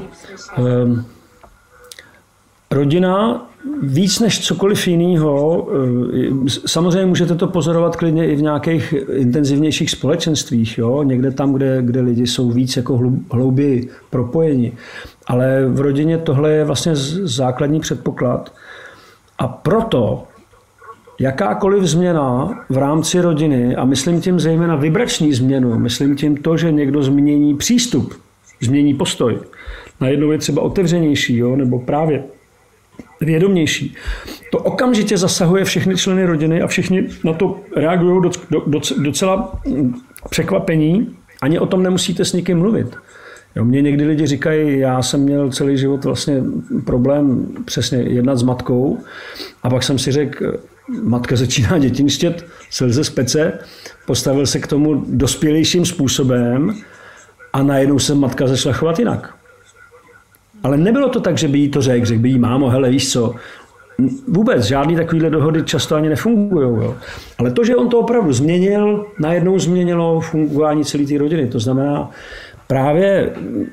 rodina víc než cokoliv jiného, samozřejmě můžete to pozorovat klidně i v nějakých intenzivnějších společenstvích, jo? Někde tam, kde lidi jsou víc jako hlouběji propojeni. Ale v rodině tohle je vlastně základní předpoklad. A proto jakákoliv změna v rámci rodiny, a myslím tím zejména vibrační změnu, myslím tím to, že někdo změní přístup, změní postoj, najednou je třeba otevřenější, jo? Nebo právě vědomější. To okamžitě zasahuje všechny členy rodiny a všichni na to reagují docela překvapení. Ani o tom nemusíte s nikým mluvit. Jo, mě někdy lidi říkají, já jsem měl celý život vlastně problém přesně jednat s matkou a pak jsem si řekl, matka začíná dětinštět, slze z pece, postavil se k tomu dospělejším způsobem a najednou se matka začala chovat jinak. Ale nebylo to tak, že by jí to řekl by jí, mámo, hele, víš co, vůbec žádný takovýhle dohody často ani nefungují. Ale to, že on to opravdu změnil, najednou změnilo fungování celé té rodiny. To znamená, právě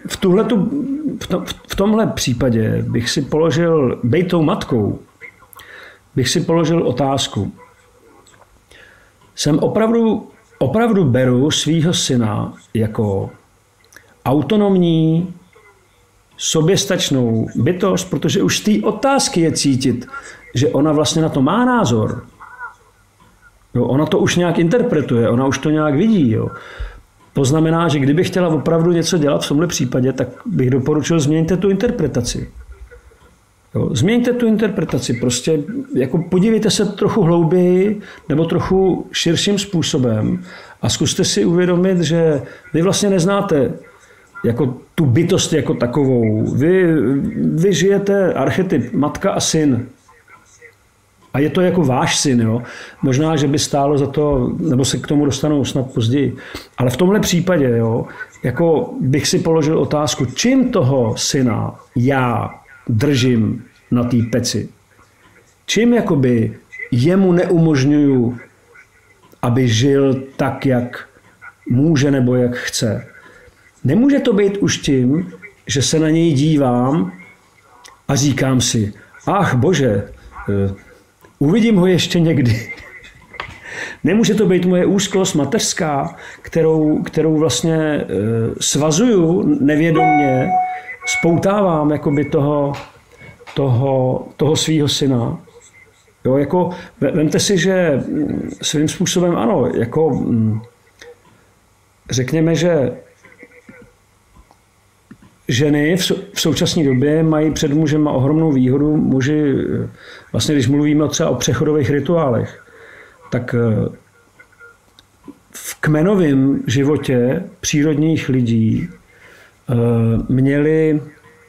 v tomhle případě bych si položil, bejt tou matkou, bych si položil otázku. Jsem opravdu beru svýho syna jako autonomní, soběstačnou bytost, protože už z té otázky je cítit, že ona vlastně na to má názor. Jo, ona to už nějak interpretuje, ona už to nějak vidí. Jo. To znamená, že kdyby chtěla opravdu něco dělat v tomhle případě, tak bych doporučil, změňte tu interpretaci. Jo, změňte tu interpretaci, prostě jako podívejte se trochu hlouběji nebo trochu širším způsobem a zkuste si uvědomit, že vy vlastně neznáte jako tu bytost jako takovou. Vy žijete archetyp matka a syn. A je to jako váš syn, jo. Možná, že by stálo za to, nebo se k tomu dostanou snad později. Ale v tomhle případě, jo, jako bych si položil otázku, čím toho syna já držím na té peci? Čím jakoby jemu neumožňuju, aby žil tak, jak může nebo jak chce? Nemůže to být už tím, že se na něj dívám a říkám si, ach bože, uvidím ho ještě někdy. Nemůže to být moje úzkost mateřská, kterou vlastně svazuju nevědomně, spoutávám jakoby toho svýho syna. Jo, jako, vemte si, že svým způsobem ano, jako řekněme, že ženy v současné době mají před mužem ohromnou výhodu. Muži, vlastně když mluvíme třeba o přechodových rituálech, tak v kmenovém životě přírodních lidí měli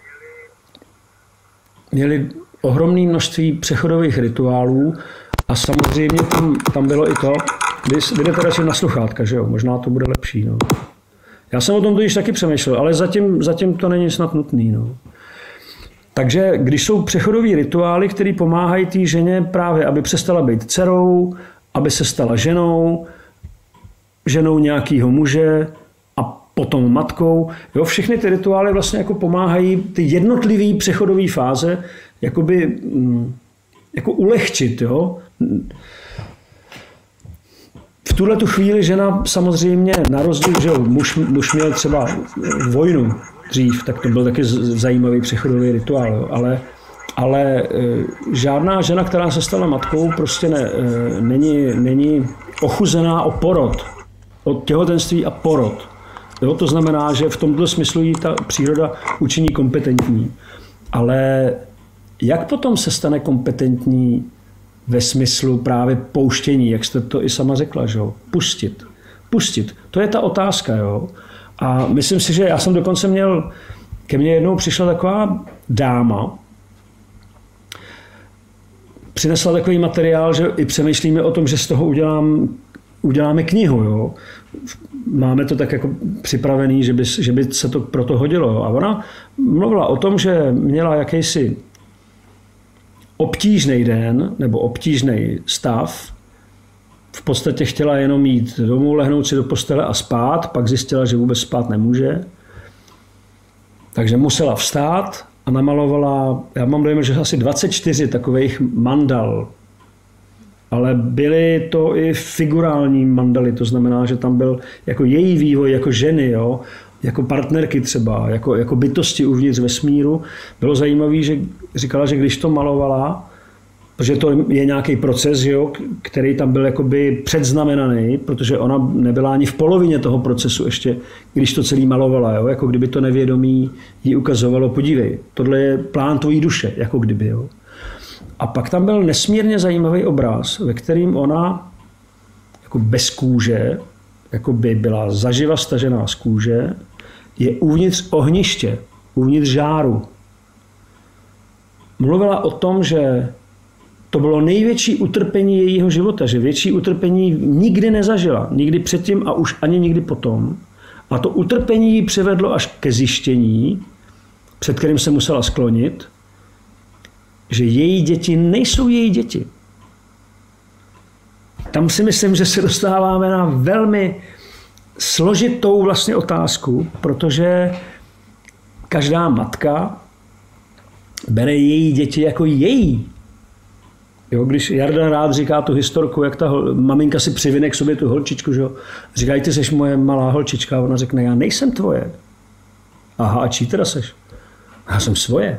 ohromné množství přechodových rituálů a samozřejmě tam bylo i to, vy jdete radši na sluchátka, že jo, možná to bude lepší, no. Já jsem o tom již taky přemýšlel, ale zatím to není snad nutný. No. Takže když jsou přechodové rituály, které pomáhají té ženě právě, aby přestala být dcerou, aby se stala ženou nějakého muže a potom matkou. Jo, všechny ty rituály vlastně jako pomáhají ty jednotlivé přechodové fáze jakoby, jako ulehčit. Jo. V tuhle tu chvíli žena samozřejmě na rozdíl, že muž měl třeba vojnu dřív, tak to byl taky zajímavý přechodový rituál, jo. Ale žádná žena, která se stala matkou, prostě není ochuzená o porod, o těhotenství a porod. Jo, to znamená, že v tomto smyslu jí ta příroda učiní kompetentní. Ale jak potom se stane kompetentní ve smyslu právě pouštění, jak jste to i sama řekla, že jo? Pustit. To je ta otázka, jo? A myslím si, že já jsem dokonce ke mně jednou přišla taková dáma, přinesla takový materiál, že i přemýšlíme o tom, že z toho uděláme knihu, jo? Máme to tak jako připravený, že by se to proto hodilo. Jo? A ona mluvila o tom, že měla jakýsi obtížný den nebo obtížný stav. V podstatě chtěla jenom jít domů, lehnout si do postele a spát, pak zjistila, že vůbec spát nemůže. Takže musela vstát a namalovala, já mám dojem, že asi 24 takových mandal. Ale byly to i figurální mandaly, to znamená, že tam byl jako její vývoj jako ženy, jo? Jako partnerky třeba, jako bytosti uvnitř vesmíru. Bylo zajímavé, že říkala, že když to malovala, protože to je nějaký proces, jo, který tam byl jakoby předznamenaný, protože ona nebyla ani v polovině toho procesu ještě, když to celý malovala, jo, jako kdyby to nevědomí jí ukazovalo, podívej, tohle je plán tvojí duše, jako kdyby. Jo. A pak tam byl nesmírně zajímavý obraz, ve kterým ona jako bez kůže, jako by byla zaživa stažená z kůže, je uvnitř ohniště, uvnitř žáru. Mluvila o tom, že to bylo největší utrpení jejího života, že větší utrpení nikdy nezažila, nikdy předtím a už ani nikdy potom. A to utrpení ji přivedlo až ke zjištění, před kterým se musela sklonit, že její děti nejsou její děti. Tam si myslím, že se dostáváme na velmi složitou vlastně otázku, protože každá matka bere její děti jako její. Jo, když Jarda rád říká tu historku, jak ta maminka si přivine k sobě tu holčičku, že jo? Říkají, ty seš moje malá holčička, a ona řekne, já nejsem tvoje. Aha, a čí teda seš? Já jsem svoje.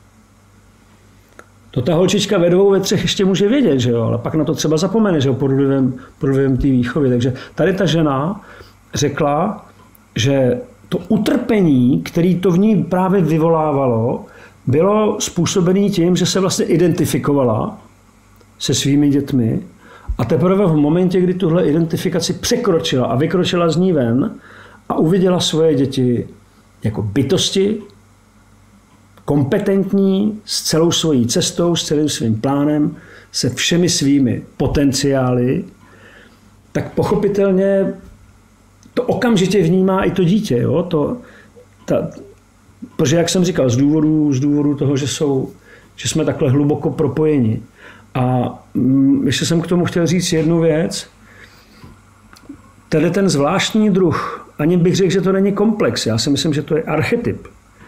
To ta holčička ve 2, ve 3 ještě může vědět, že jo, ale pak na to třeba zapomene, že jo, pod vlivem té výchovy. Takže tady ta žena řekla, že to utrpení, který to v ní právě vyvolávalo, bylo způsobené tím, že se vlastně identifikovala se svými dětmi a teprve v momentě, kdy tuhle identifikaci překročila a vykročila z ní ven a uviděla svoje děti jako bytosti, kompetentní, s celou svojí cestou, s celým svým plánem, se všemi svými potenciály, tak pochopitelně to okamžitě vnímá i to dítě. Jo? Protože, jak jsem říkal, z důvodu toho, že jsme takhle hluboko propojeni. A ještě jsem k tomu chtěl říct jednu věc. Tady ten zvláštní druh, ani bych řekl, že to není komplex, já si myslím, že to je archetyp,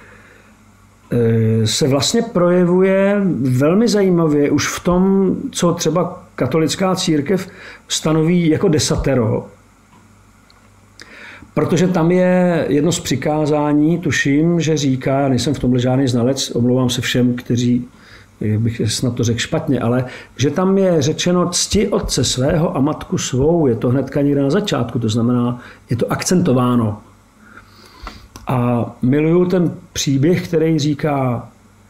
se vlastně projevuje velmi zajímavě už v tom, co třeba katolická církev stanoví jako desatero, protože tam je jedno z přikázání, tuším, že říká, já nejsem v tomhle žádný znalec, omlouvám se všem, kteří bych snad to řekl špatně, ale že tam je řečeno cti otce svého a matku svou, je to hnedka někde na začátku, to znamená, je to akcentováno. A miluju ten příběh, který říká,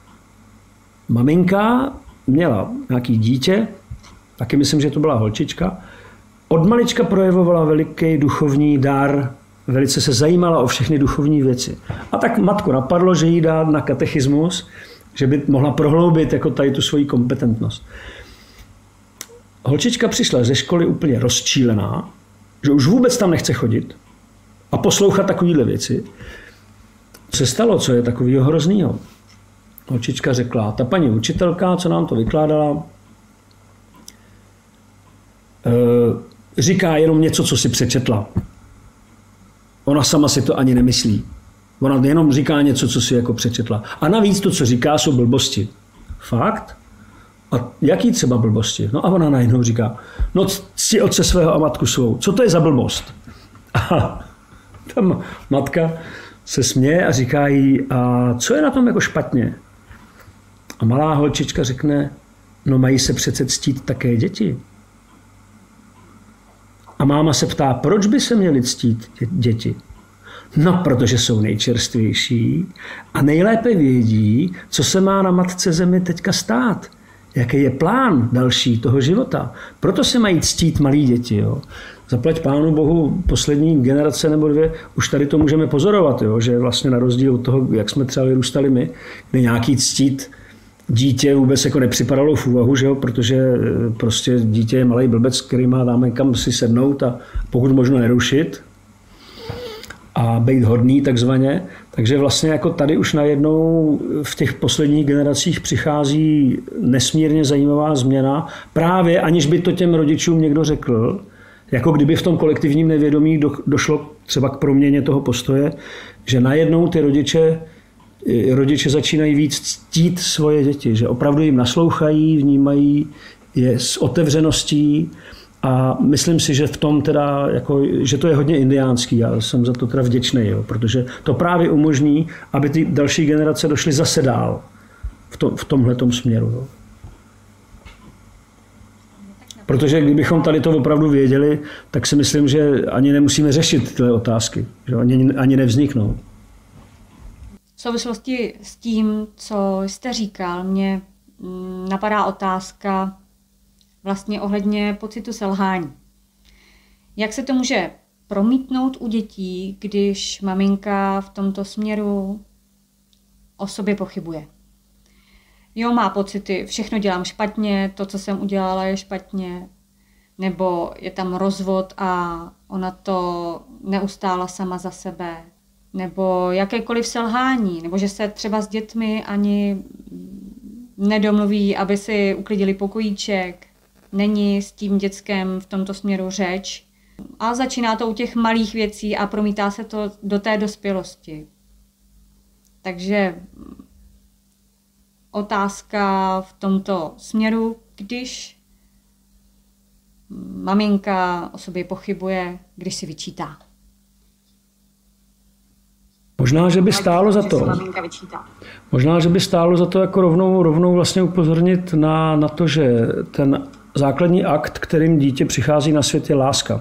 maminka měla nějaký dítě, taky myslím, že to byla holčička, od malička projevovala veliký duchovní dar, velice se zajímala o všechny duchovní věci. A tak matku napadlo, že jí dá na katechismus, že by mohla prohloubit jako tady tu svoji kompetentnost. Holčička přišla ze školy úplně rozčílená, že už vůbec tam nechce chodit a poslouchat takovéhle věci. Co se stalo, co je takového hroznýho? Holčička řekla, ta paní učitelka, co nám to vykládala, říká jenom něco, co si přečetla. Ona sama si to ani nemyslí. Ona jenom říká něco, co si jako přečetla. A navíc to, co říká, jsou blbosti. Fakt? A jaký třeba blbosti? No a ona najednou říká, no cti otce svého a matku svou. Co to je za blbost? A tam matka se směje a říká jí, a co je na tom jako špatně? A malá holčička řekne, no mají se přece ctít také děti. A máma se ptá, proč by se měly ctít děti? No, protože jsou nejčerstvější a nejlépe vědí, co se má na matce zemi teďka stát. Jaký je plán další toho života. Proto se mají ctít malí děti. Jo. Zaplať pánu bohu, poslední generace nebo 2, už tady to můžeme pozorovat, jo, že vlastně na rozdíl od toho, jak jsme třeba vyrůstali my, kdy nějaký ctít dítě vůbec jako nepřipadalo v úvahu, že jo, protože prostě dítě je malej blbec, který má dáme kam si sednout a pokud možno nerušit a být hodný takzvaně. Takže vlastně jako tady už najednou v těch posledních generacích přichází nesmírně zajímavá změna, právě aniž by to těm rodičům někdo řekl, jako kdyby v tom kolektivním nevědomí došlo třeba k proměně toho postoje, že najednou ty rodiče začínají víc ctít svoje děti, že opravdu jim naslouchají, vnímají je s otevřeností a myslím si, že v tom teda, jako, že to je hodně indiánský, já jsem za to teda vděčný, jo, protože to právě umožní, aby ty další generace došly zase dál v tomhletom směru. Jo. Protože kdybychom tady to opravdu věděli, tak si myslím, že ani nemusíme řešit tyhle otázky, že ani nevzniknou. V souvislosti s tím, co jste říkal, mě napadá otázka vlastně ohledně pocitu selhání. Jak se to může promítnout u dětí, když maminka v tomto směru o sobě pochybuje? Jo, má pocity, všechno dělám špatně, to, co jsem udělala, je špatně, nebo je tam rozvod a ona to neustála sama za sebe, nebo jakékoliv selhání, nebo že se třeba s dětmi ani nedomluví, aby si uklidili pokojíček, není s tím dětskem v tomto směru řeč. A začíná to u těch malých věcí a promítá se to do té dospělosti. Takže otázka v tomto směru, když maminka o sobě pochybuje, když si vyčítá. Možná, že by stálo za to. Možná, že by stálo za to jako rovnou vlastně upozornit na to, že ten základní akt, kterým dítě přichází na svět, je láska.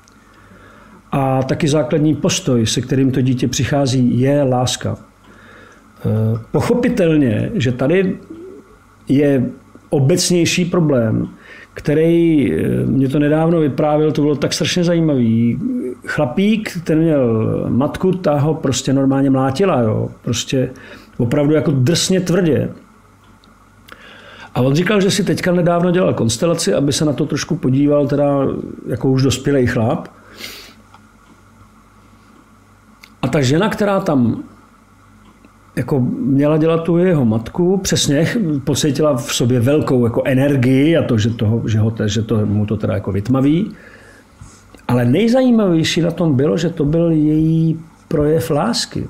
A taky základní postoj, se kterým to dítě přichází, je láska. Pochopitelně, že tady je obecnější problém, který mě to nedávno vyprávěl, to bylo tak strašně zajímavý. Chlapík, ten měl matku, ta ho prostě normálně mlátila, jo? Prostě opravdu jako drsně tvrdě. A on říkal, že si teďka nedávno dělal konstelaci, aby se na to trošku podíval, teda jako už dospělej chlap. A ta žena, která tam jako měla dělat tu jeho matku, přesně pocítila v sobě velkou jako energii a to, že to mu to teda jako vytmaví. Ale nejzajímavější na tom bylo, že to byl její projev lásky.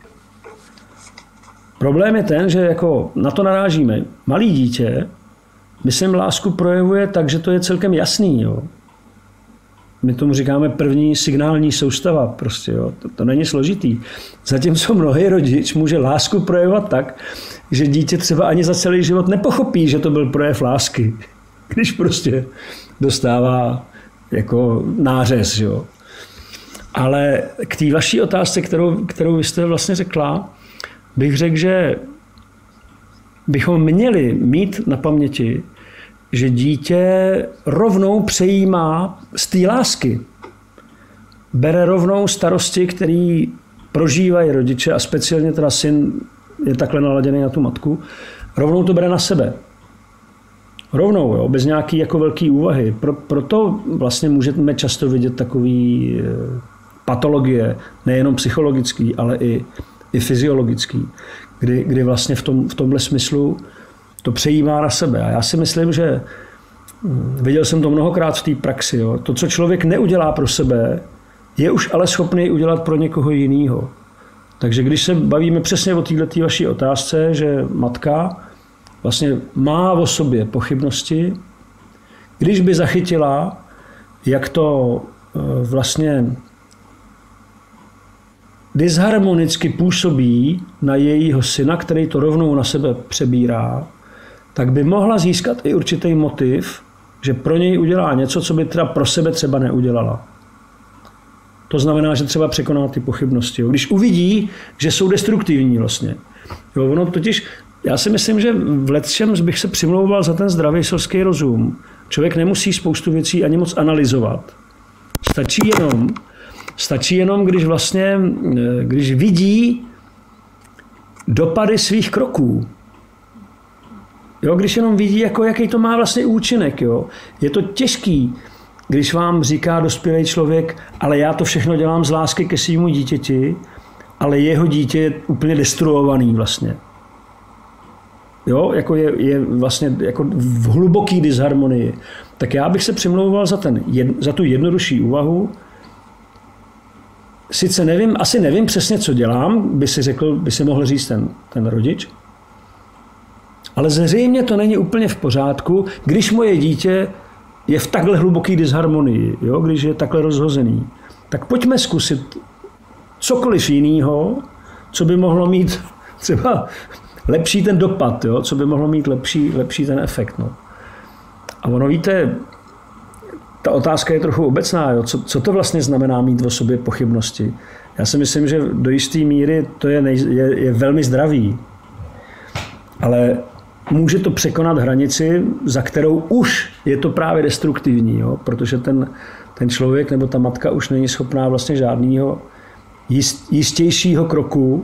Problém je ten, že jako na to narážíme. Malý dítě, myslím, lásku projevuje tak, že to je celkem jasný. Jo. My tomu říkáme první signální soustava. Prostě, jo. To není složitý. Zatímco mnohý rodič může lásku projevovat tak, že dítě třeba ani za celý život nepochopí, že to byl projev lásky. Když prostě dostává jako nářez. Jo. Ale k té vaší otázce, kterou vy jste vlastně řekla, bych řekl, že bychom měli mít na paměti, že dítě rovnou přejímá z té lásky. Bere rovnou starosti, který prožívají rodiče a speciálně teda syn je takhle naladěný na tu matku, rovnou to bere na sebe. Rovnou, jo, bez nějaký jako velký úvahy. Proto vlastně můžeme často vidět takový patologie, nejenom psychologický, ale i fyziologický, kdy vlastně v tomhle smyslu to přejímá na sebe. A já si myslím, že viděl jsem to mnohokrát v té praxi. Jo. To, co člověk neudělá pro sebe, je už ale schopný udělat pro někoho jiného. Takže když se bavíme přesně o této vaší otázce, že matka vlastně má o sobě pochybnosti, když by zachytila, jak to vlastně disharmonicky působí na jejího syna, který to rovnou na sebe přebírá, tak by mohla získat i určitý motiv, že pro něj udělá něco, co by teda pro sebe třeba neudělala. To znamená, že třeba překoná ty pochybnosti. Jo. Když uvidí, že jsou destruktivní vlastně. Jo, ono totiž, já si myslím, že v lecčems bych se přimlouval za ten zdravý selský rozum. Člověk nemusí spoustu věcí ani moc analyzovat. Stačí jenom, když vidí dopady svých kroků. Jo, když jenom vidí, jaký to má vlastně účinek. Jo. Je to těžký, když vám říká dospělý člověk, ale já to všechno dělám z lásky ke svému dítěti, ale jeho dítě je úplně destruovaný vlastně. Jo, jako je vlastně jako v hluboký disharmonii. Tak já bych se přimlouval za tu jednodušší úvahu. Sice asi nevím přesně, co dělám, by si mohl říct ten rodič, ale zřejmě to není úplně v pořádku, když moje dítě je v takhle hluboký disharmonii, jo, když je takhle rozhozený. Tak pojďme zkusit cokoliv jiného, co by mohlo mít třeba lepší ten dopad, jo, co by mohlo mít lepší ten efekt. No. A ono, víte, ta otázka je trochu obecná. Jo. Co to vlastně znamená mít o sobě pochybnosti? Já si myslím, že do jisté míry to je velmi zdravý. Ale může to překonat hranici, za kterou už je to právě destruktivní. Jo. Protože ten člověk nebo ta matka už není schopná vlastně žádného jistějšího kroku,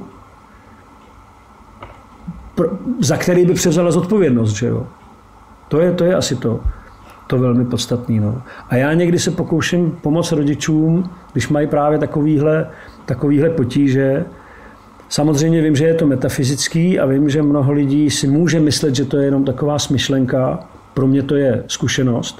za který by převzala zodpovědnost. Že jo. To je asi to velmi podstatné. No. A já někdy se pokouším pomoct rodičům, když mají právě takovýhle potíže. Samozřejmě vím, že je to metafyzický a vím, že mnoho lidí si může myslet, že to je jenom taková smyšlenka. Pro mě to je zkušenost.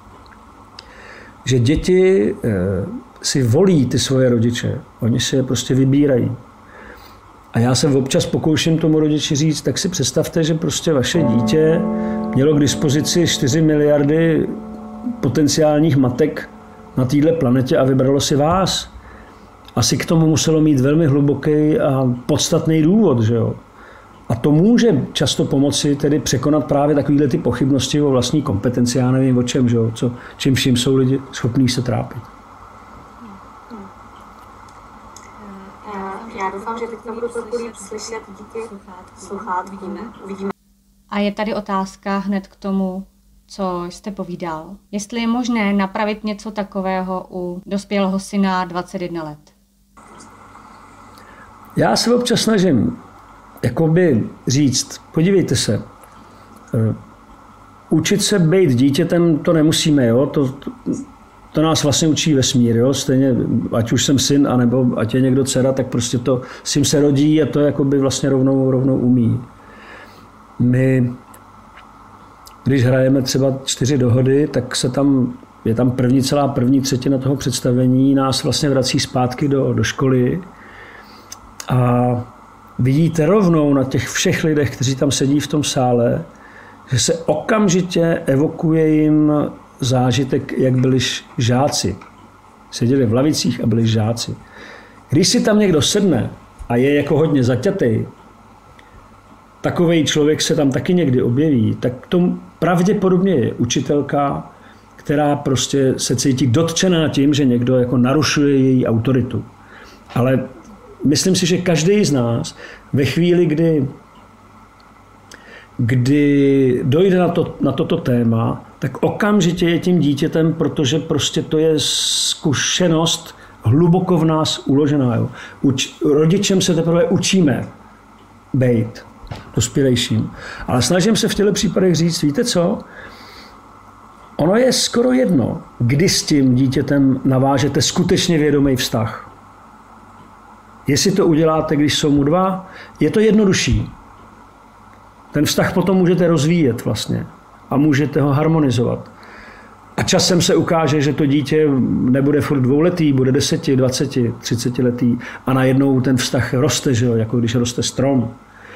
Že děti si volí ty svoje rodiče. Oni si je prostě vybírají. A já se občas pokouším tomu rodiči říct, tak si představte, že prostě vaše dítě mělo k dispozici 4 miliardy potenciálních matek na této planetě a vybralo si vás. asi k tomu muselo mít velmi hluboký a podstatný důvod, že jo. A to může často pomoci tedy překonat právě takovéhle ty pochybnosti o vlastní kompetenci, já nevím o čem, že jo, čím vším jsou lidi schopní se trápit. Já doufám, že teď to budu trochu líp slyšet díky sluchátkům. Uvidíme. A je tady otázka hned k tomu, co jste povídal. Jestli je možné napravit něco takového u dospělého syna 21 let? Já se občas snažím jakoby říct, podívejte se, učit se být dítětem to nemusíme, jo? To nás vlastně učí vesmír, jo? Stejně, ať už jsem syn, anebo ať je někdo dcera, tak prostě to s tím se rodí a to jakoby vlastně rovnou umí. My, když hrajeme třeba 4 dohody, tak je tam celá první třetina toho představení nás vlastně vrací zpátky do školy a vidíte rovnou na těch všech lidech, kteří tam sedí v tom sále, že se okamžitě evokuje jim zážitek, jak byli žáci. Seděli v lavicích a byli žáci. Když si tam někdo sedne a je jako hodně zaťatý, takovej člověk se tam taky někdy objeví, tak to pravděpodobně je učitelka, která prostě se cítí dotčená tím, že někdo jako narušuje její autoritu. Ale myslím si, že každý z nás ve chvíli, kdy dojde na toto téma, tak okamžitě je tím dítětem, protože prostě to je zkušenost hluboko v nás uložená. Jo. Rodičem se teprve učíme být dospělejším. Ale snažím se v těchto případech říct, víte co? Ono je skoro jedno, kdy s tím dítětem navážete skutečně vědomý vztah. Jestli to uděláte, když jsou mu 2, je to jednodušší. Ten vztah potom můžete rozvíjet vlastně a můžete ho harmonizovat. A časem se ukáže, že to dítě nebude furt 2letý, bude 10, 20, 30 letý a najednou ten vztah roste, že jo, jako když roste strom.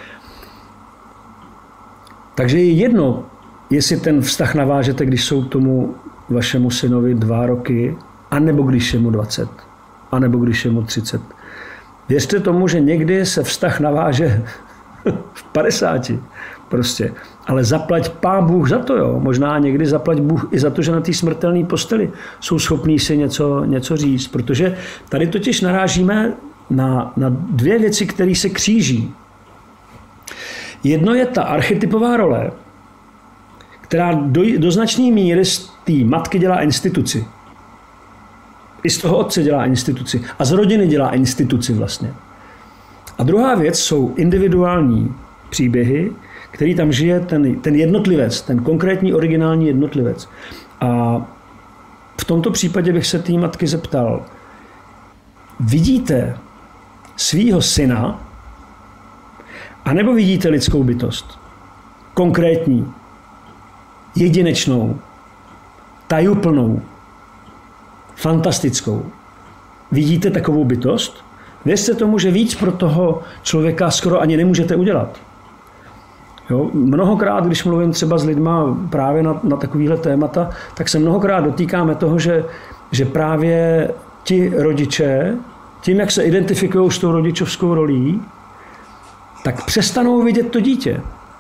Takže je jedno, jestli ten vztah navážete, když jsou tomu vašemu synovi 2 roky, anebo když je mu 20, anebo když je mu 30. Věřte tomu, že někdy se vztah naváže v 50 prostě. Ale zaplať Pán Bůh za to, jo. Možná někdy zaplať Bůh i za to, že na té smrtelné posteli jsou schopní si něco říct. Protože tady totiž narážíme na 2 věci, které se kříží. Jedno je ta archetypová role, která do značné míry z té matky dělá instituci. I z toho otce dělá instituci. A z rodiny dělá instituci vlastně. A druhá věc jsou individuální příběhy, který tam žije ten jednotlivec, ten konkrétní originální jednotlivec. A v tomto případě bych se té matky zeptal, vidíte svýho syna, anebo vidíte lidskou bytost? Konkrétní, jedinečnou, tajuplnou, fantastickou. Vidíte takovou bytost? Věřte tomu, že víc pro toho člověka skoro ani nemůžete udělat. Jo? Mnohokrát, když mluvím třeba s lidma právě na takovýhle témata, tak se mnohokrát dotýkáme toho, že právě ti rodiče, tím, jak se identifikují s tou rodičovskou rolí, tak přestanou vidět to dítě.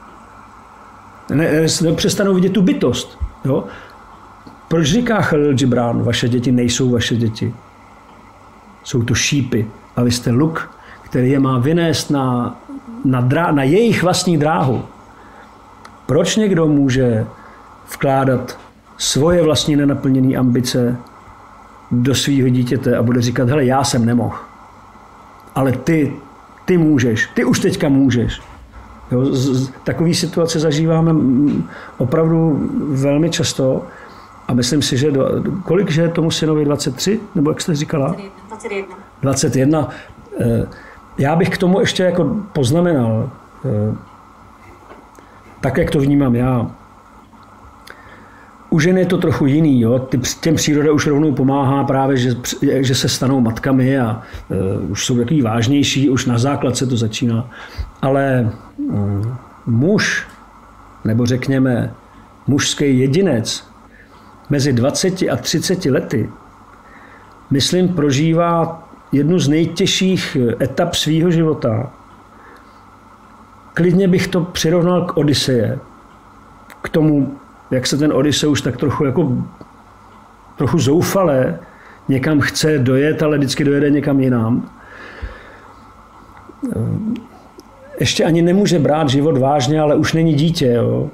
Přestanou vidět tu bytost. Jo? Proč říká Khalil Gibran, vaše děti nejsou vaše děti? Jsou to šípy. A vy jste luk, který je má vynést na jejich vlastní dráhu. Proč někdo může vkládat svoje vlastní nenaplněné ambice do svého dítěte a bude říkat, hele, já jsem nemohl. Ale ty můžeš, ty už teďka můžeš. Jo, takový situace zažíváme opravdu velmi často a myslím si, že kolik je tomu synovi 23, nebo jak jste říkala? 21. Já bych k tomu ještě jako poznamenal, tak jak to vnímám já. U žen je to trochu jiný. Jo? Těm příroda už rovnou pomáhá právě, že se stanou matkami a už jsou takový vážnější, už na základce to začíná. Ale muž, nebo řekněme mužský jedinec mezi 20 a 30 lety, myslím, prožívá jednu z nejtěžších etap svýho života, klidně bych to přirovnal k Odyseje. K tomu, jak se ten Odysseus tak trochu zoufale někam chce dojet, ale vždycky dojede někam jinam. Ještě ani nemůže brát život vážně, ale už není dítě. Jo.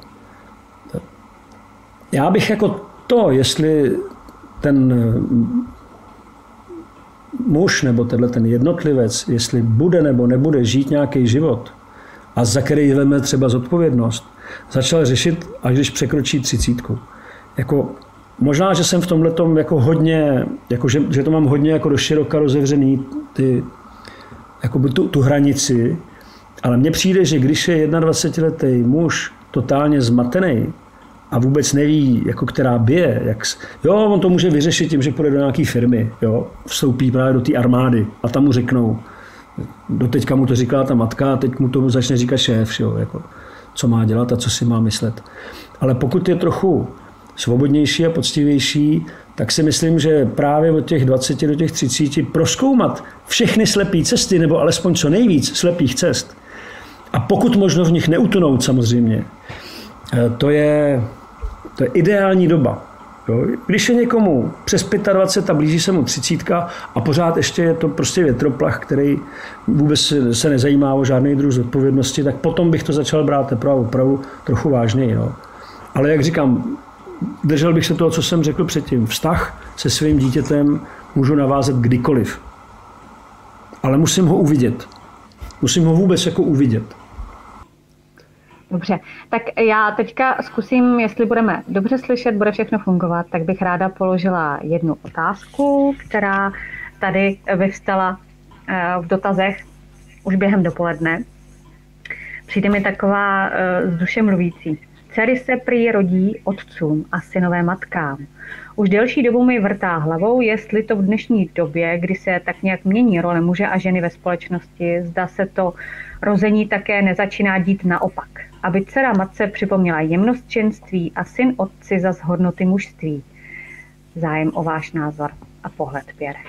Já bych jako to, jestli ten muž nebo ten jednotlivec, jestli bude nebo nebude žít nějaký život a za který veme třeba zodpovědnost, začal řešit, až když překročí 30. Jako, možná, že jsem v tomhletom jako hodně, jako že to mám hodně jako doširoka rozevřený tu hranici, ale mně přijde, že když je 21letý muž totálně zmatený a vůbec neví, jako která bije, on to může vyřešit tím, že půjde do nějaké firmy, jo, vstoupí právě do té armády a tam mu řeknou, doteďka mu to říkala ta matka a teď mu to začne říkat šéf, jo, jako, co má dělat a co si má myslet. Ale pokud je trochu svobodnější a poctivější, tak si myslím, že právě od těch 20 do těch 30 prozkoumat všechny slepé cesty, nebo alespoň co nejvíc slepých cest. A pokud možno v nich neutonout samozřejmě, to je ideální doba. Jo? Když je někomu přes 25 a blíží se mu 30 a pořád ještě je to prostě větroplach, který vůbec se nezajímá o žádný druh zodpovědnosti, tak potom bych to začal brát teprve opravdu trochu vážněji. No. Ale jak říkám, držel bych se toho, co jsem řekl předtím. Vztah se svým dítětem můžu navázat kdykoliv. Ale musím ho uvidět. Musím ho vůbec jako uvidět. Dobře, tak já teďka zkusím, jestli budeme dobře slyšet, bude všechno fungovat, tak bych ráda položila jednu otázku, která tady vyvstala v dotazech už během dopoledne. Přijde mi taková z duše mluvící. Dcery se prý rodí otcům a synové matkám. Už delší dobu mi vrtá hlavou, jestli to v dnešní době, kdy se tak nějak mění role muže a ženy ve společnosti, zda se to rození také nezačíná dít naopak. Aby dcera matce připomněla jemnost ženství a syn otci zas hodnoty mužství. Zájem o váš názor a pohled, Pierre.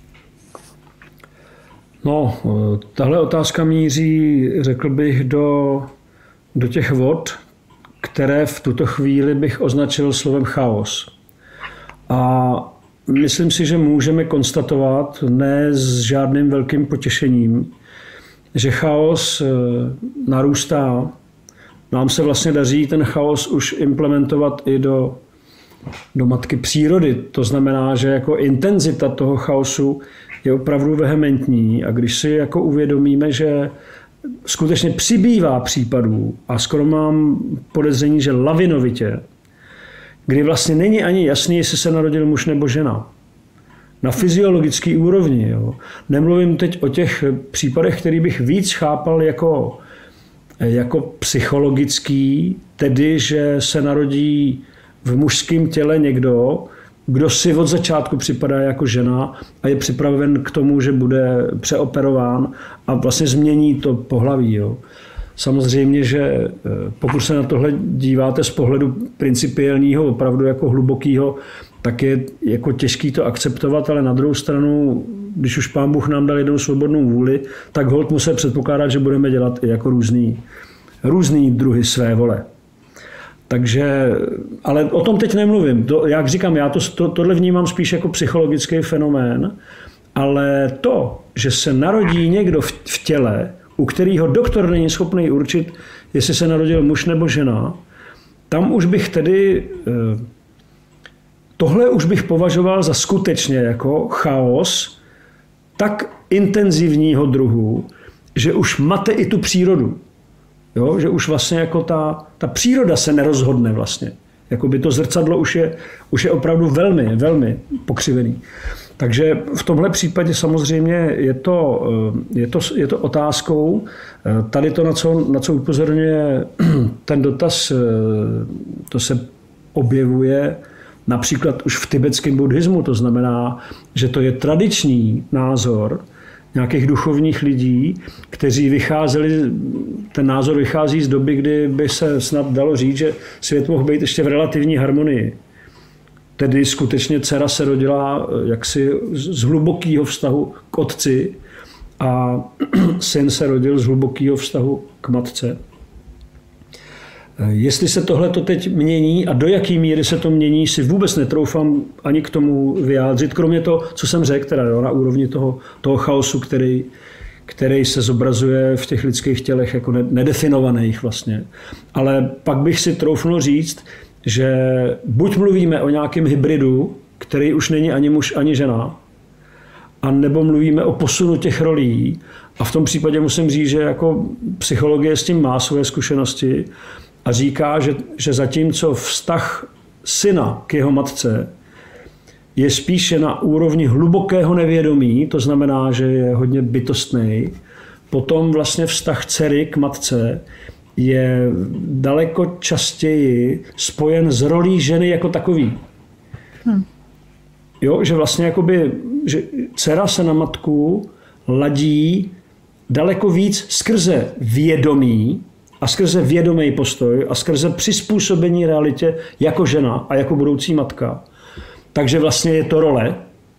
No, tahle otázka míří, řekl bych, do těch vod, které v tuto chvíli bych označil slovem chaos. A myslím si, že můžeme konstatovat, ne s žádným velkým potěšením, že chaos narůstá. Nám se vlastně daří ten chaos už implementovat i do matky přírody. To znamená, že jako intenzita toho chaosu je opravdu vehementní. A když si jako uvědomíme, že skutečně přibývá případů a skoro mám podezření, že lavinovitě, kdy vlastně není ani jasný, jestli se narodil muž nebo žena. Na fyziologické úrovni. Jo. Nemluvím teď o těch případech, který bych víc chápal jako psychologický, tedy, že se narodí v mužském těle někdo, kdo si od začátku připadá jako žena a je připraven k tomu, že bude přeoperován a vlastně změní to pohlaví. Jo. Samozřejmě, že pokud se na tohle díváte z pohledu principiálního, opravdu jako hlubokého, tak je jako těžký to akceptovat, ale na druhou stranu, když už Pán Bůh nám dal jednou svobodnou vůli, tak holt musí předpokládat, že budeme dělat i jako různý druhy své vole. Takže, ale o tom teď nemluvím. Jak říkám, já tohle vnímám spíš jako psychologický fenomén, ale to, že se narodí někdo v těle, u kterého doktor není schopný určit, jestli se narodil muž nebo žena, tam už bych tedy, tohle už bych považoval za skutečně jako chaos tak intenzivního druhu, že už mate i tu přírodu. Jo? Že už vlastně jako ta příroda se nerozhodne vlastně. Jakoby to zrcadlo už je opravdu velmi, velmi pokřivený. Takže v tomhle případě samozřejmě je to otázkou. Tady to, na co upozorňuje ten dotaz, to se objevuje například už v tibetském buddhismu. To znamená, že to je tradiční názor nějakých duchovních lidí, kteří vycházeli, ten názor vychází z doby, kdy by se snad dalo říct, že svět mohl být ještě v relativní harmonii. Tedy skutečně dcera se rodila jaksi z hlubokého vztahu k otci a syn se rodil z hlubokého vztahu k matce. Jestli se tohleto teď mění a do jaké míry se to mění, si vůbec netroufám ani k tomu vyjádřit, kromě toho, co jsem řekl, teda na úrovni toho chaosu, který se zobrazuje v těch lidských tělech jako nedefinovaných vlastně. Ale pak bych si troufnul říct, že buď mluvíme o nějakém hybridu, který už není ani muž, ani žena, a nebo mluvíme o posunu těch rolí. A v tom případě musím říct, že jako psychologie s tím má své zkušenosti a říká, že zatímco vztah syna k jeho matce je spíše na úrovni hlubokého nevědomí, to znamená, že je hodně bytostný, potom vlastně vztah dcery k matce je daleko častěji spojen s rolí ženy jako takový. Jo, že vlastně jakoby, že dcera se na matku ladí daleko víc skrze vědomí a skrze vědomý postoj a skrze přizpůsobení realitě jako žena a jako budoucí matka. Takže vlastně je to role.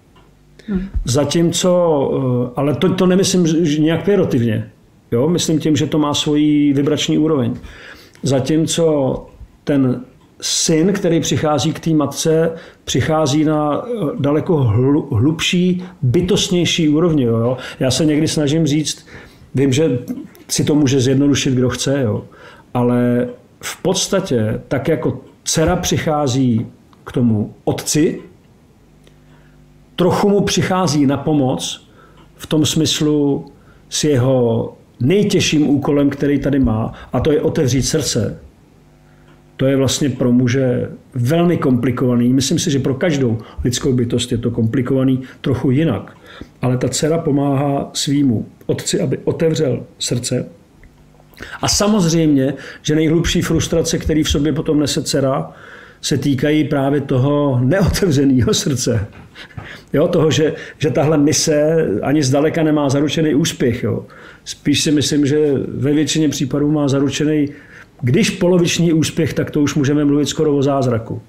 Zatímco, ale to nemyslím nějak pejorativně. Jo, myslím tím, že to má svoji vibrační úroveň. Zatímco ten syn, který přichází k té matce, přichází na daleko hlubší, bytostnější úrovni. Jo. Já se někdy snažím říct, vím, že si to může zjednodušit, kdo chce, jo. Ale v podstatě, tak jako dcera přichází k tomu otci, trochu mu přichází na pomoc v tom smyslu s jeho nejtěžším úkolem, který tady má, a to je otevřít srdce. To je vlastně pro muže velmi komplikovaný. Myslím si, že pro každou lidskou bytost je to komplikovaný trochu jinak. Ale ta dcera pomáhá svýmu otci, aby otevřel srdce. A samozřejmě, že nejhlubší frustrace, který v sobě potom nese dcera, se týkají právě toho neotevřeného srdce. Jo, toho, že tahle mise ani zdaleka nemá zaručený úspěch. Jo. Spíš si myslím, že ve většině případů má zaručený, když poloviční úspěch, tak to už můžeme mluvit skoro o zázraku.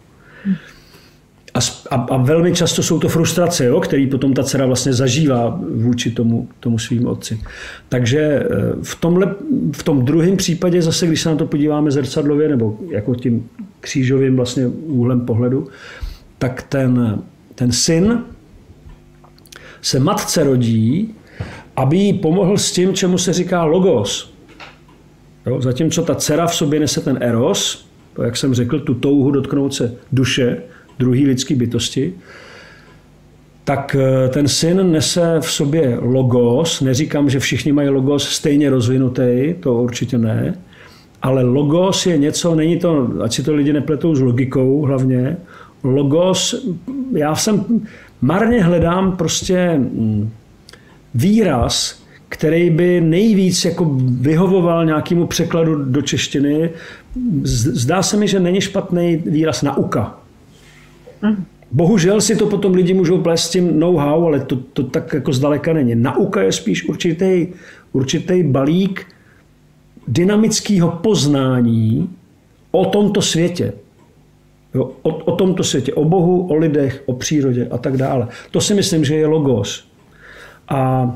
A velmi často jsou to frustrace, jo, který potom ta dcera vlastně zažívá vůči tomu svým otci. Takže v tom druhém případě zase, když se na to podíváme zrcadlově nebo jako tím křížovým vlastně úhlem pohledu, tak ten syn se matce rodí, aby jí pomohl s tím, čemu se říká logos. Jo, zatímco ta dcera v sobě nese ten eros, to, jak jsem řekl, tu touhu dotknout se duše, druhý lidský bytosti, tak ten syn nese v sobě logos. Neříkám, že všichni mají logos stejně rozvinutý, to určitě ne, ale logos je něco, není to, ať si to lidi nepletou s logikou hlavně, logos, já marně hledám prostě výraz, který by nejvíc jako vyhovoval nějakému překladu do češtiny. Zdá se mi, že není špatný výraz nauka. Bohužel si to potom lidi můžou plést s tím know-how, ale to tak jako zdaleka není. Nauka je spíš určitý balík dynamického poznání o tomto světě. Jo, o tomto světě, o Bohu, o lidech, o přírodě a tak dále. To si myslím, že je logos. A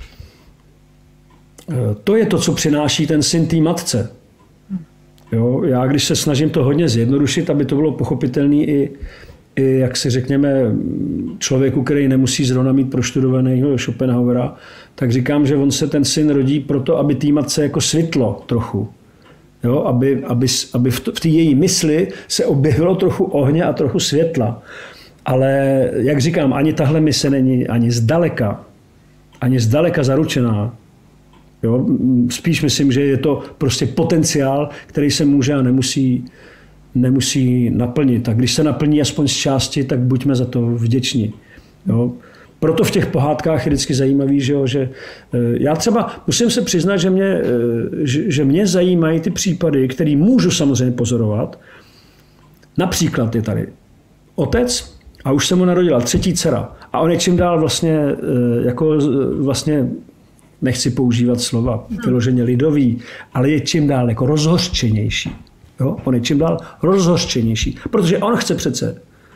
to je to, co přináší ten syn té matce. Jo, já když se snažím to hodně zjednodušit, aby to bylo pochopitelné i jak si řekněme, člověku, který nemusí zrovna mít proštudovaného Schopenhauera, tak říkám, že on se ten syn rodí proto, aby té matce jako svitlo trochu. Jo, aby v té její mysli se objevilo trochu ohně a trochu světla. Ale jak říkám, ani tahle mise není ani zdaleka zaručená. Jo, spíš myslím, že je to prostě potenciál, který se může a nemusí naplnit. A když se naplní aspoň z části, tak buďme za to vděční. Jo. Proto v těch pohádkách je vždycky zajímavý, že já třeba musím se přiznat, že mě zajímají ty případy, které můžu samozřejmě pozorovat. Například je tady otec a už se mu narodila třetí dcera. A on je čím dál vlastně nechci používat slova vyloženě lidový, ale je čím dál jako rozhořčenější. Jo? On je čím dál rozhořčenější, protože on chce přece,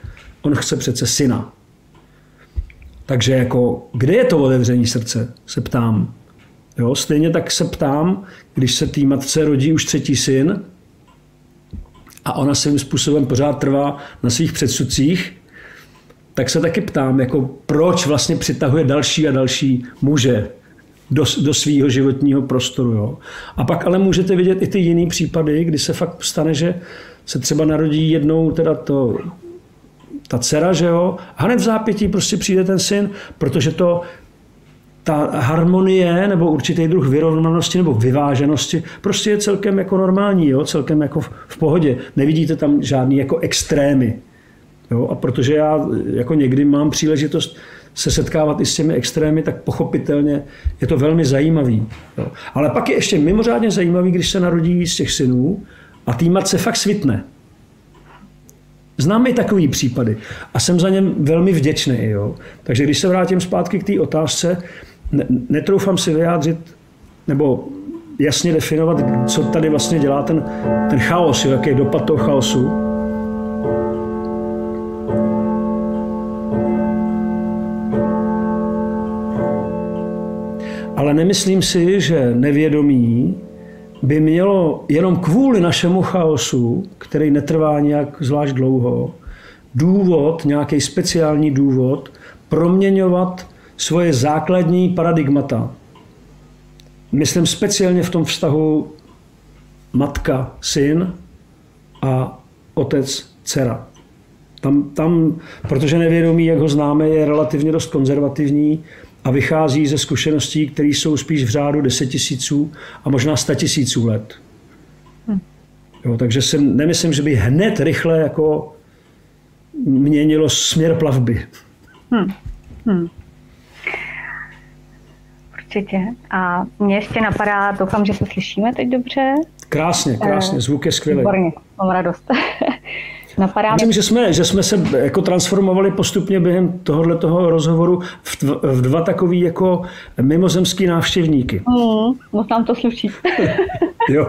On chce přece syna. Takže jako, kde je to otevření srdce, se ptám. Jo, stejně tak se ptám, když se té matce rodí už 3. syn a ona svým způsobem pořád trvá na svých předsudcích, tak se taky ptám, jako proč vlastně přitahuje další a další muže do svého životního prostoru. Jo. A pak ale můžete vidět i ty jiný případy, kdy se fakt stane, že se třeba narodí jednou teda ta dcera, že jo, a hned v zápětí prostě přijde ten syn, protože ta harmonie nebo určitý druh vyrovnanosti nebo vyváženosti prostě je celkem jako normální, jo, celkem jako v pohodě. Nevidíte tam žádný jako extrémy. Jo, a protože já jako někdy mám příležitost se setkávat i s těmi extrémy, tak pochopitelně je to velmi zajímavý. Jo. Ale pak je ještě mimořádně zajímavý, když se narodí z těch synů a tý matce fakt svitne. Znám i takový případy a jsem za něm velmi vděčný. Jo. Takže když se vrátím zpátky k té otázce, netroufám si vyjádřit nebo jasně definovat, co tady vlastně dělá ten chaos, jo, jaký je dopad toho chaosu. Ale nemyslím si, že nevědomí by mělo jenom kvůli našemu chaosu, který netrvá nějak zvlášť dlouho, nějaký speciální důvod, proměňovat svoje základní paradigmata. Myslím speciálně v tom vztahu matka, syn a otec, dcera. Tam, protože nevědomí, jak ho známe, je relativně dost konzervativní a vychází ze zkušeností, které jsou spíš v řádu 10 000 a možná 100 000 let. Jo, takže si nemyslím, že by hned rychle jako měnilo směr plavby. Určitě. A mě ještě napadá, doufám, že se slyšíme teď dobře. Krásně, zvuk je skvělý. Výborně, mám radost. Myslím, že jsme se jako transformovali postupně během tohoto rozhovoru v dva takový jako mimozemský návštěvníky. Moc nám to sluší. Jo.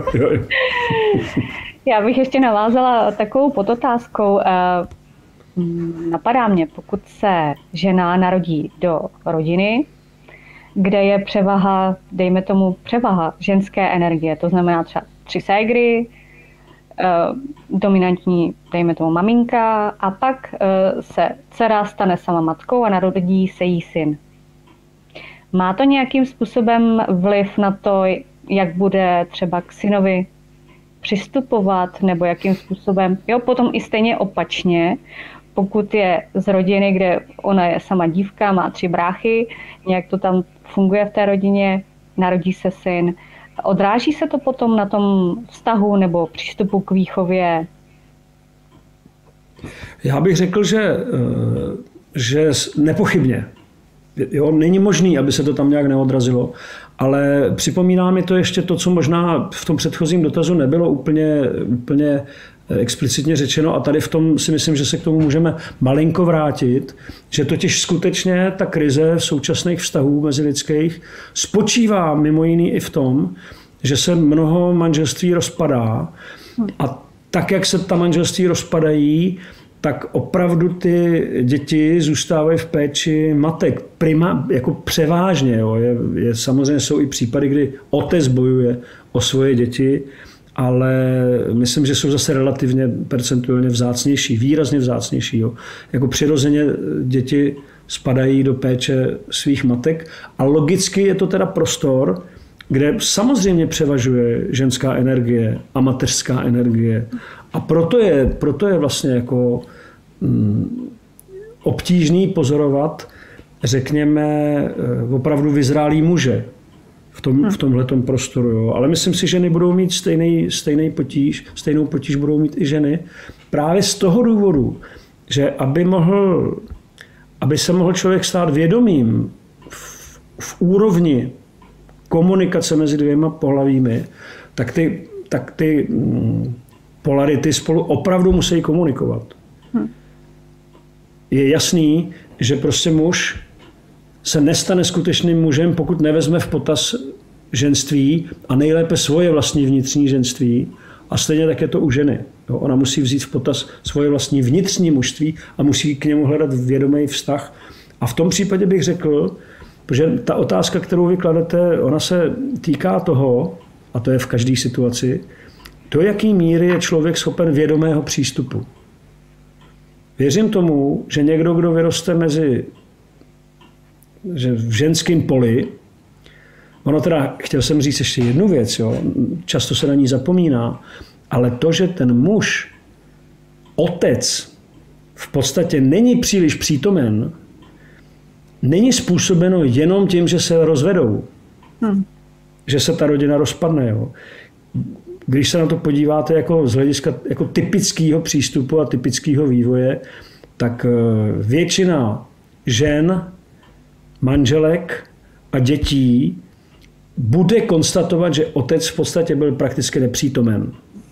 Já bych ještě navázala takovou podotázkou. Napadá mě, pokud se žena narodí do rodiny, kde je převaha, dejme tomu převaha ženské energie, to znamená třeba 3 ségry, dominantní, dejme tomu maminka, a pak se dcera stane sama matkou a narodí se jí syn. Má to nějakým způsobem vliv na to, jak bude třeba k synovi přistupovat, nebo jakým způsobem, jo, potom i stejně opačně, pokud je z rodiny, kde ona je sama dívka, má 3 bráchy, nějak to tam funguje v té rodině, narodí se syn, odráží se to potom na tom vztahu nebo přístupu k výchově? Já bych řekl, že nepochybně. Jo, není možný, aby se to tam nějak neodrazilo, ale připomíná mi to ještě to, co možná v tom předchozím dotazu nebylo úplně explicitně řečeno, a tady v tom si myslím, že se k tomu můžeme malinko vrátit, že totiž skutečně ta krize v současných vztahů mezilidských spočívá mimo jiný i v tom, že se mnoho manželství rozpadá a tak, jak se ta manželství rozpadají, tak opravdu ty děti zůstávají v péči matek. Jako převážně. Jo. Samozřejmě jsou i případy, kdy otec bojuje o svoje děti, ale myslím, že jsou zase relativně percentuálně vzácnější, výrazně vzácnější. Jo. Jako přirozeně děti spadají do péče svých matek a logicky je to teda prostor, kde samozřejmě převažuje ženská energie a mateřská energie. A proto je vlastně jako obtížný pozorovat, řekněme, opravdu vyzrálý muže v tomhletom prostoru. Jo. Ale myslím si, že ženy budou mít stejnou potíž budou mít i ženy. Právě z toho důvodu, že aby se mohl člověk stát vědomým v úrovni komunikace mezi dvěma pohlavími, tak ty polarity spolu opravdu musí komunikovat. Je jasný, že prostě muž se nestane skutečným mužem, pokud nevezme v potaz ženství a nejlépe svoje vlastní vnitřní ženství A stejně tak je to u ženy. Jo, ona musí vzít v potaz svoje vlastní vnitřní mužství a musí k němu hledat vědomý vztah. A v tom případě bych řekl, protože ta otázka, kterou vy kladete, ona se týká toho, a to je v každé situaci, do jaký míry je člověk schopen vědomého přístupu. Věřím tomu, že někdo, kdo vyroste v ženském poli, ono teda, chtěl jsem říct ještě jednu věc, jo, často se na ní zapomíná, ale to, že ten muž, otec, v podstatě není příliš přítomen, není způsobeno jenom tím, že se rozvedou. Že se ta rodina rozpadne. Jo. Když se na to podíváte jako z hlediska jako typického přístupu a typického vývoje, tak většina žen, manželek a dětí bude konstatovat, že otec v podstatě byl prakticky nepřítomen.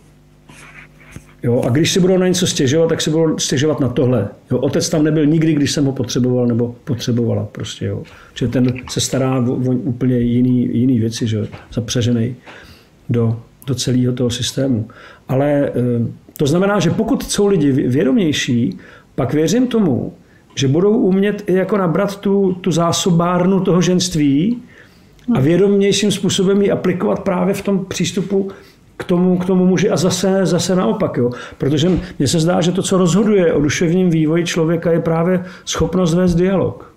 Jo, a když si budou na něco stěžovat, tak si budou stěžovat na tohle. Jo, otec tam nebyl nikdy, když jsem ho potřeboval nebo potřebovala. Prostě, jo. Že ten se stará o úplně jiný věci, že zapřažený do celého toho systému. Ale to znamená, že pokud jsou lidi vědomější, pak věřím tomu, že budou umět i jako nabrat tu zásobárnu toho ženství a vědomějším způsobem ji aplikovat právě v tom přístupu k tomu muži a zase naopak. Jo. Protože mně se zdá, že to, co rozhoduje o duševním vývoji člověka, je právě schopnost vést dialog.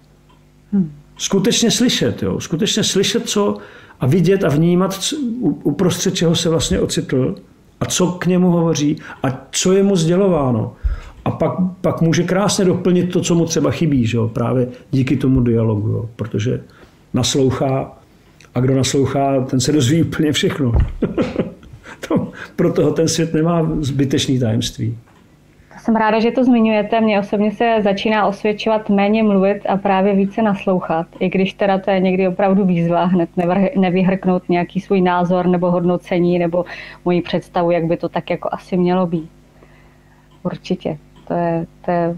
Skutečně slyšet. Jo. Skutečně slyšet, co a vidět a vnímat, uprostřed čeho se vlastně ocitl a co k němu hovoří a co je mu sdělováno. A pak může krásně doplnit to, co mu třeba chybí, že jo? Právě díky tomu dialogu, jo? Protože naslouchá a kdo naslouchá, ten se dozví úplně všechno. Pro toho ten svět nemá zbytečný tajemství. Jsem ráda, že to zmiňujete. Mně osobně se začíná osvědčovat méně mluvit a právě více naslouchat. I když teda to je někdy opravdu výzva, hned nevyhrknout nějaký svůj názor nebo hodnocení nebo moji představu, jak by to tak jako asi mělo být. Určitě. To je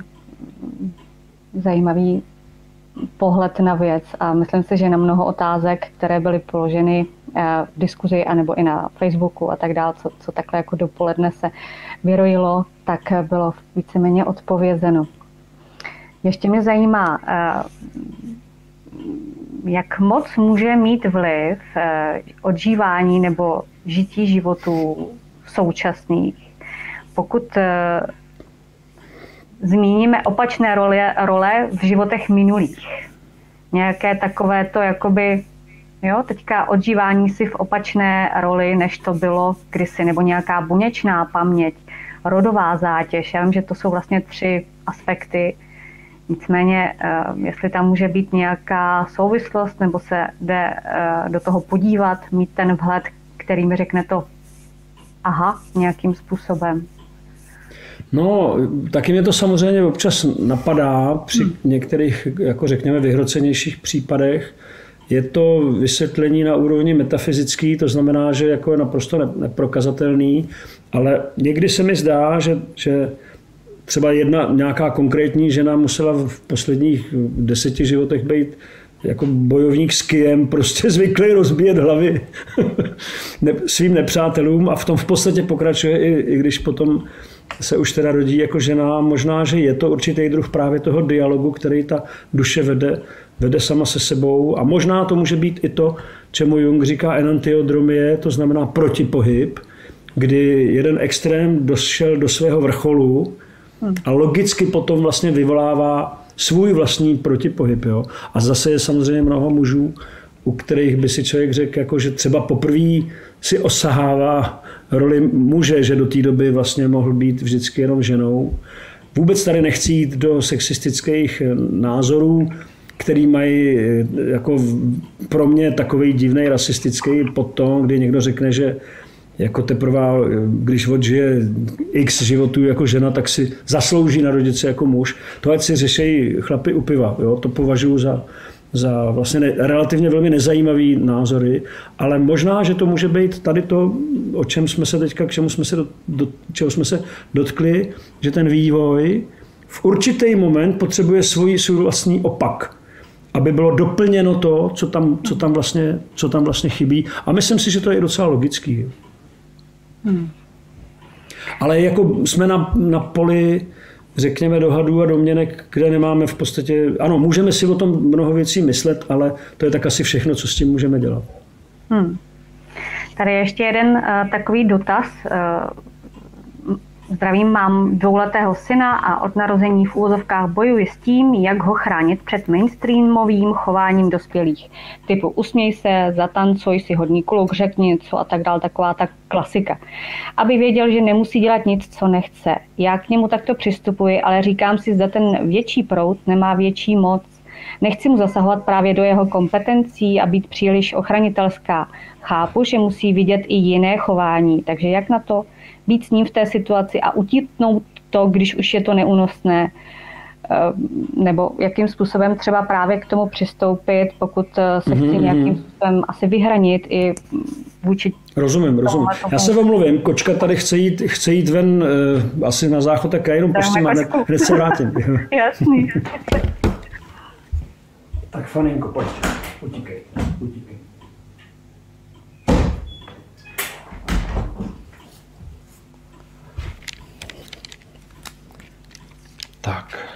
zajímavý pohled na věc a myslím si, že na mnoho otázek, které byly položeny v diskuzi anebo i na Facebooku a tak dále, co takhle jako dopoledne se vyrojilo, tak bylo víceméně odpovězeno. Ještě mě zajímá, jak moc může mít vliv odžívání nebo žití životů současných, pokud zmíníme opačné role v životech minulých. Nějaké takové to jakoby, jo, teďka odžívání si v opačné roli, než to bylo kdysi, nebo nějaká buněčná paměť, rodová zátěž. Já vím, že to jsou vlastně 3 aspekty. Nicméně, jestli tam může být nějaká souvislost, nebo se jde do toho podívat, mít ten vhled, který mi řekne to aha, nějakým způsobem. No, taky mě to samozřejmě občas napadá při některých, jako řekněme, vyhrocenějších případech. Je to vysvětlení na úrovni metafyzický, to znamená, že jako je naprosto neprokazatelný, ale někdy se mi zdá, že třeba nějaká konkrétní žena musela v posledních 10 životech být jako bojovník s kyjem, prostě zvyklý rozbíjet hlavy svým nepřátelům a v tom v podstatě pokračuje, i když potom se už teda rodí jako žena. Možná, že je to určitý druh právě toho dialogu, který ta duše vede sama se sebou. A možná to může být i to, čemu Jung říká enantiodromie, to znamená protipohyb, kdy jeden extrém došel do svého vrcholu a logicky potom vlastně vyvolává svůj vlastní protipohyb. Jo? A zase je samozřejmě mnoho mužů, u kterých by si člověk řekl, jako, že třeba poprvé si osahává roli muže, že do té doby vlastně mohl být vždycky jenom ženou. Vůbec tady nechci jít do sexistických názorů, který mají jako pro mě takový divný rasistický podtón, kdy někdo řekne, že jako teprve, když odžije x životů jako žena, tak si zaslouží narodit se jako muž. Tohle si řeší chlapi u piva. Jo? To považuji za vlastně relativně velmi nezajímavý názory, ale možná, že to může být tady to, o čem jsme se teďka, čeho jsme se dotkli, že ten vývoj v určitý moment potřebuje svůj vlastní opak, aby bylo doplněno to, co tam vlastně chybí. A myslím si, že to je docela logický. Ale jako jsme na poli, řekněme, dohadů a domněnek, kde nemáme v podstatě... Ano, můžeme si o tom mnoho věcí myslet, ale to je tak asi všechno, co s tím můžeme dělat. Tady je ještě jeden takový dotaz. Zdravím, mám 2letého syna a od narození v úvozovkách bojuji s tím, jak ho chránit před mainstreamovým chováním dospělých. Typu usměj se, zatancuj si hodný kluk, řekni něco a tak dál, taková ta klasika. Aby věděl, že nemusí dělat nic, co nechce. Já k němu takto přistupuji, ale říkám si, zda ten větší proud nemá větší moc. Nechci mu zasahovat právě do jeho kompetencí a být příliš ochranitelská. Chápu, že musí vidět i jiné chování, takže jak na to být s ním v té situaci a utítnout to, když už je to neúnosné, nebo jakým způsobem třeba právě k tomu přistoupit, pokud se chci nějakým způsobem asi vyhranit i vůči... Rozumím. Já se omluvím, kočka tady chce jít ven asi na záchod, tak já jenom pustím a hned se vrátím. Jasný. Tak faninko, pojď, utíkej. Tak.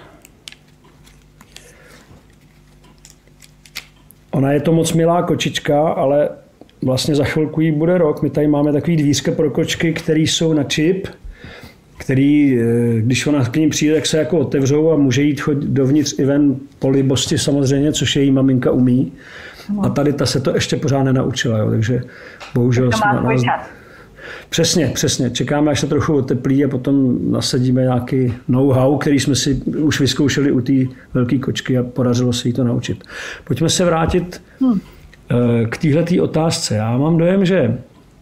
Ona je to moc milá kočička, ale vlastně za chvilku jí bude rok. My tady máme takový dvířka pro kočky, které jsou na čip, který, když ona k ním přijde, tak se jako otevřou a může jít chodit dovnitř i ven po libosti samozřejmě, což její maminka umí. A tady ta se to ještě pořád nenaučila, jo, takže bohužel jsme... Přesně. Čekáme, až se trochu oteplí a potom nasadíme nějaký know-how, který jsme si už vyzkoušeli u té velké kočky a podařilo se jí to naučit. Pojďme se vrátit k téhleté otázce. Já mám dojem, že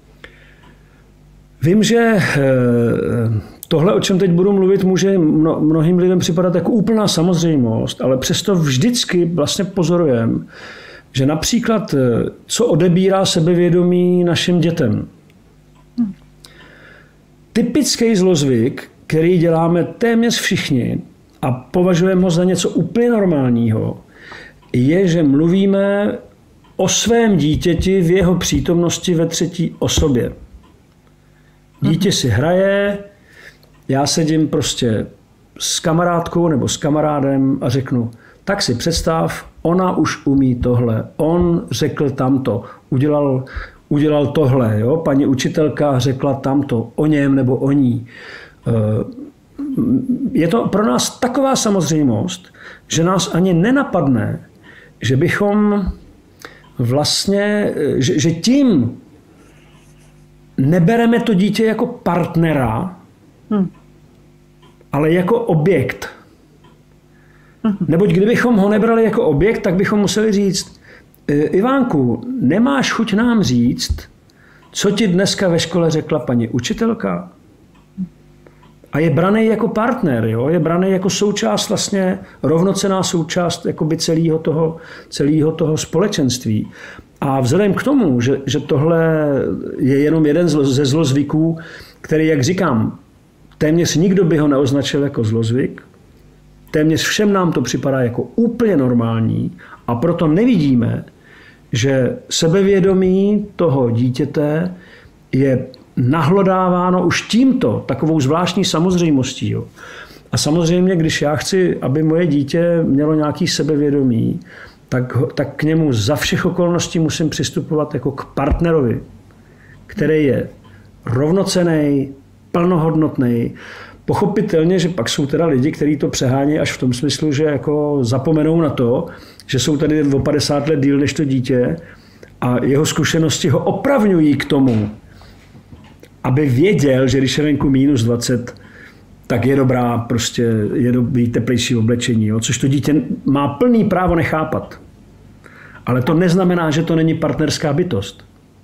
vím, že tohle, o čem teď budu mluvit, může mnohým lidem připadat jako úplná samozřejmost, ale přesto vždycky vlastně pozorujeme, že například co odebírá sebevědomí našim dětem. Typický zlozvyk, který děláme téměř všichni a považujeme ho za něco úplně normálního, je, že mluvíme o svém dítěti v jeho přítomnosti ve třetí osobě. Dítě si hraje, já sedím prostě s kamarádkou nebo s kamarádem a řeknu, tak si představ, ona už umí tohle, on řekl tamto, udělal tohle, jo? Paní učitelka řekla tamto o něm nebo o ní. Je to pro nás taková samozřejmost, že nás ani nenapadne, že bychom vlastně, že tím nebereme to dítě jako partnera, ale jako objekt. Neboť kdybychom ho nebrali jako objekt, tak bychom museli říct, Ivánku, nemáš chuť nám říct, co ti dneska ve škole řekla paní učitelka? A je braný jako partner, jo? Je braný jako součást, vlastně rovnocenná součást jakoby celého toho společenství. A vzhledem k tomu, že tohle je jenom jeden ze zlozvyků, který, jak říkám, téměř nikdo by ho neoznačil jako zlozvyk, téměř všem nám to připadá jako úplně normální a proto nevidíme, že sebevědomí toho dítěte je nahlodáváno už tímto, takovou zvláštní samozřejmostí. Jo. A samozřejmě, když já chci, aby moje dítě mělo nějaký sebevědomí, tak k němu za všech okolností musím přistupovat jako k partnerovi, který je rovnocenný, plnohodnotný. Pochopitelně, že pak jsou teda lidi, kteří to přehání až v tom smyslu, že jako zapomenou na to, že jsou tady o 50 let díl než to dítě a jeho zkušenosti ho opravňují k tomu, aby věděl, že když je venku -20, tak je dobrá, prostě je dobrý teplejší oblečení, jo? Což to dítě má plný právo nechápat. Ale to neznamená, že to není partnerská bytost.